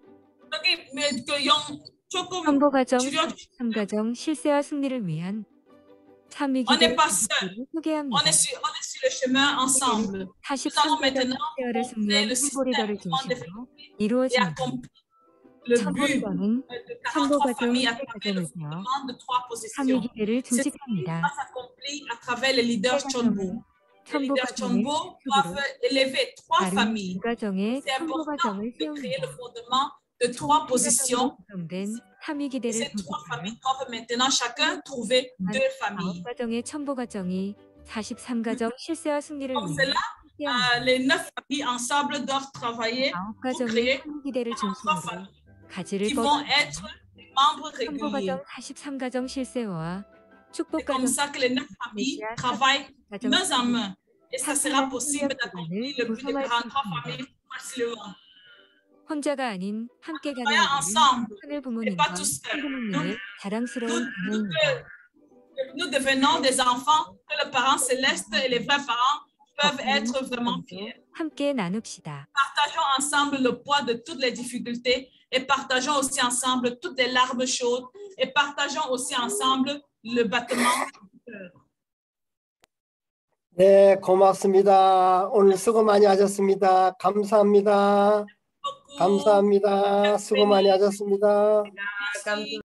선보가정, 삼가정 실세와 승리를 위한 On n'est pas seul. On est sur le chemin ensemble. Nous allons maintenant montrer le système et accomplir le but de 43 familles à travers le fondement de 3 positions. C'est accompli à travers les leaders Chonbo. Les leaders Chonbo doivent élever 3 familles. C'est important de créer le fondement de 3 positions. Ces 3 familles doivent maintenant chacun trouver 2 familles. Comme cela, les 9 familles ensemble doivent travailler pour créer 3 familles qui vont être des membres réguliers. C'est comme ça que les 9 familles travaillent main en main. Et ça sera possible d'accomplir le but de 43 familles facilement. 혼자가 아닌 함께 가는 하늘 부모님과 하늘문의 자랑스러운 자녀입니다. Nous devenons des enfants que le parent céleste et les vrais parents peuvent être vraiment fiers. 함께 나눕시다. Partageons ensemble le poids de toutes les difficultés et partageons aussi ensemble toutes les larmes chaudes et partageons aussi ensemble le battement du cœur. 네, 고맙습니다. 오늘 수고 많이 하셨습니다. 감사합니다. 감사합니다. 수고 많이 하셨습니다.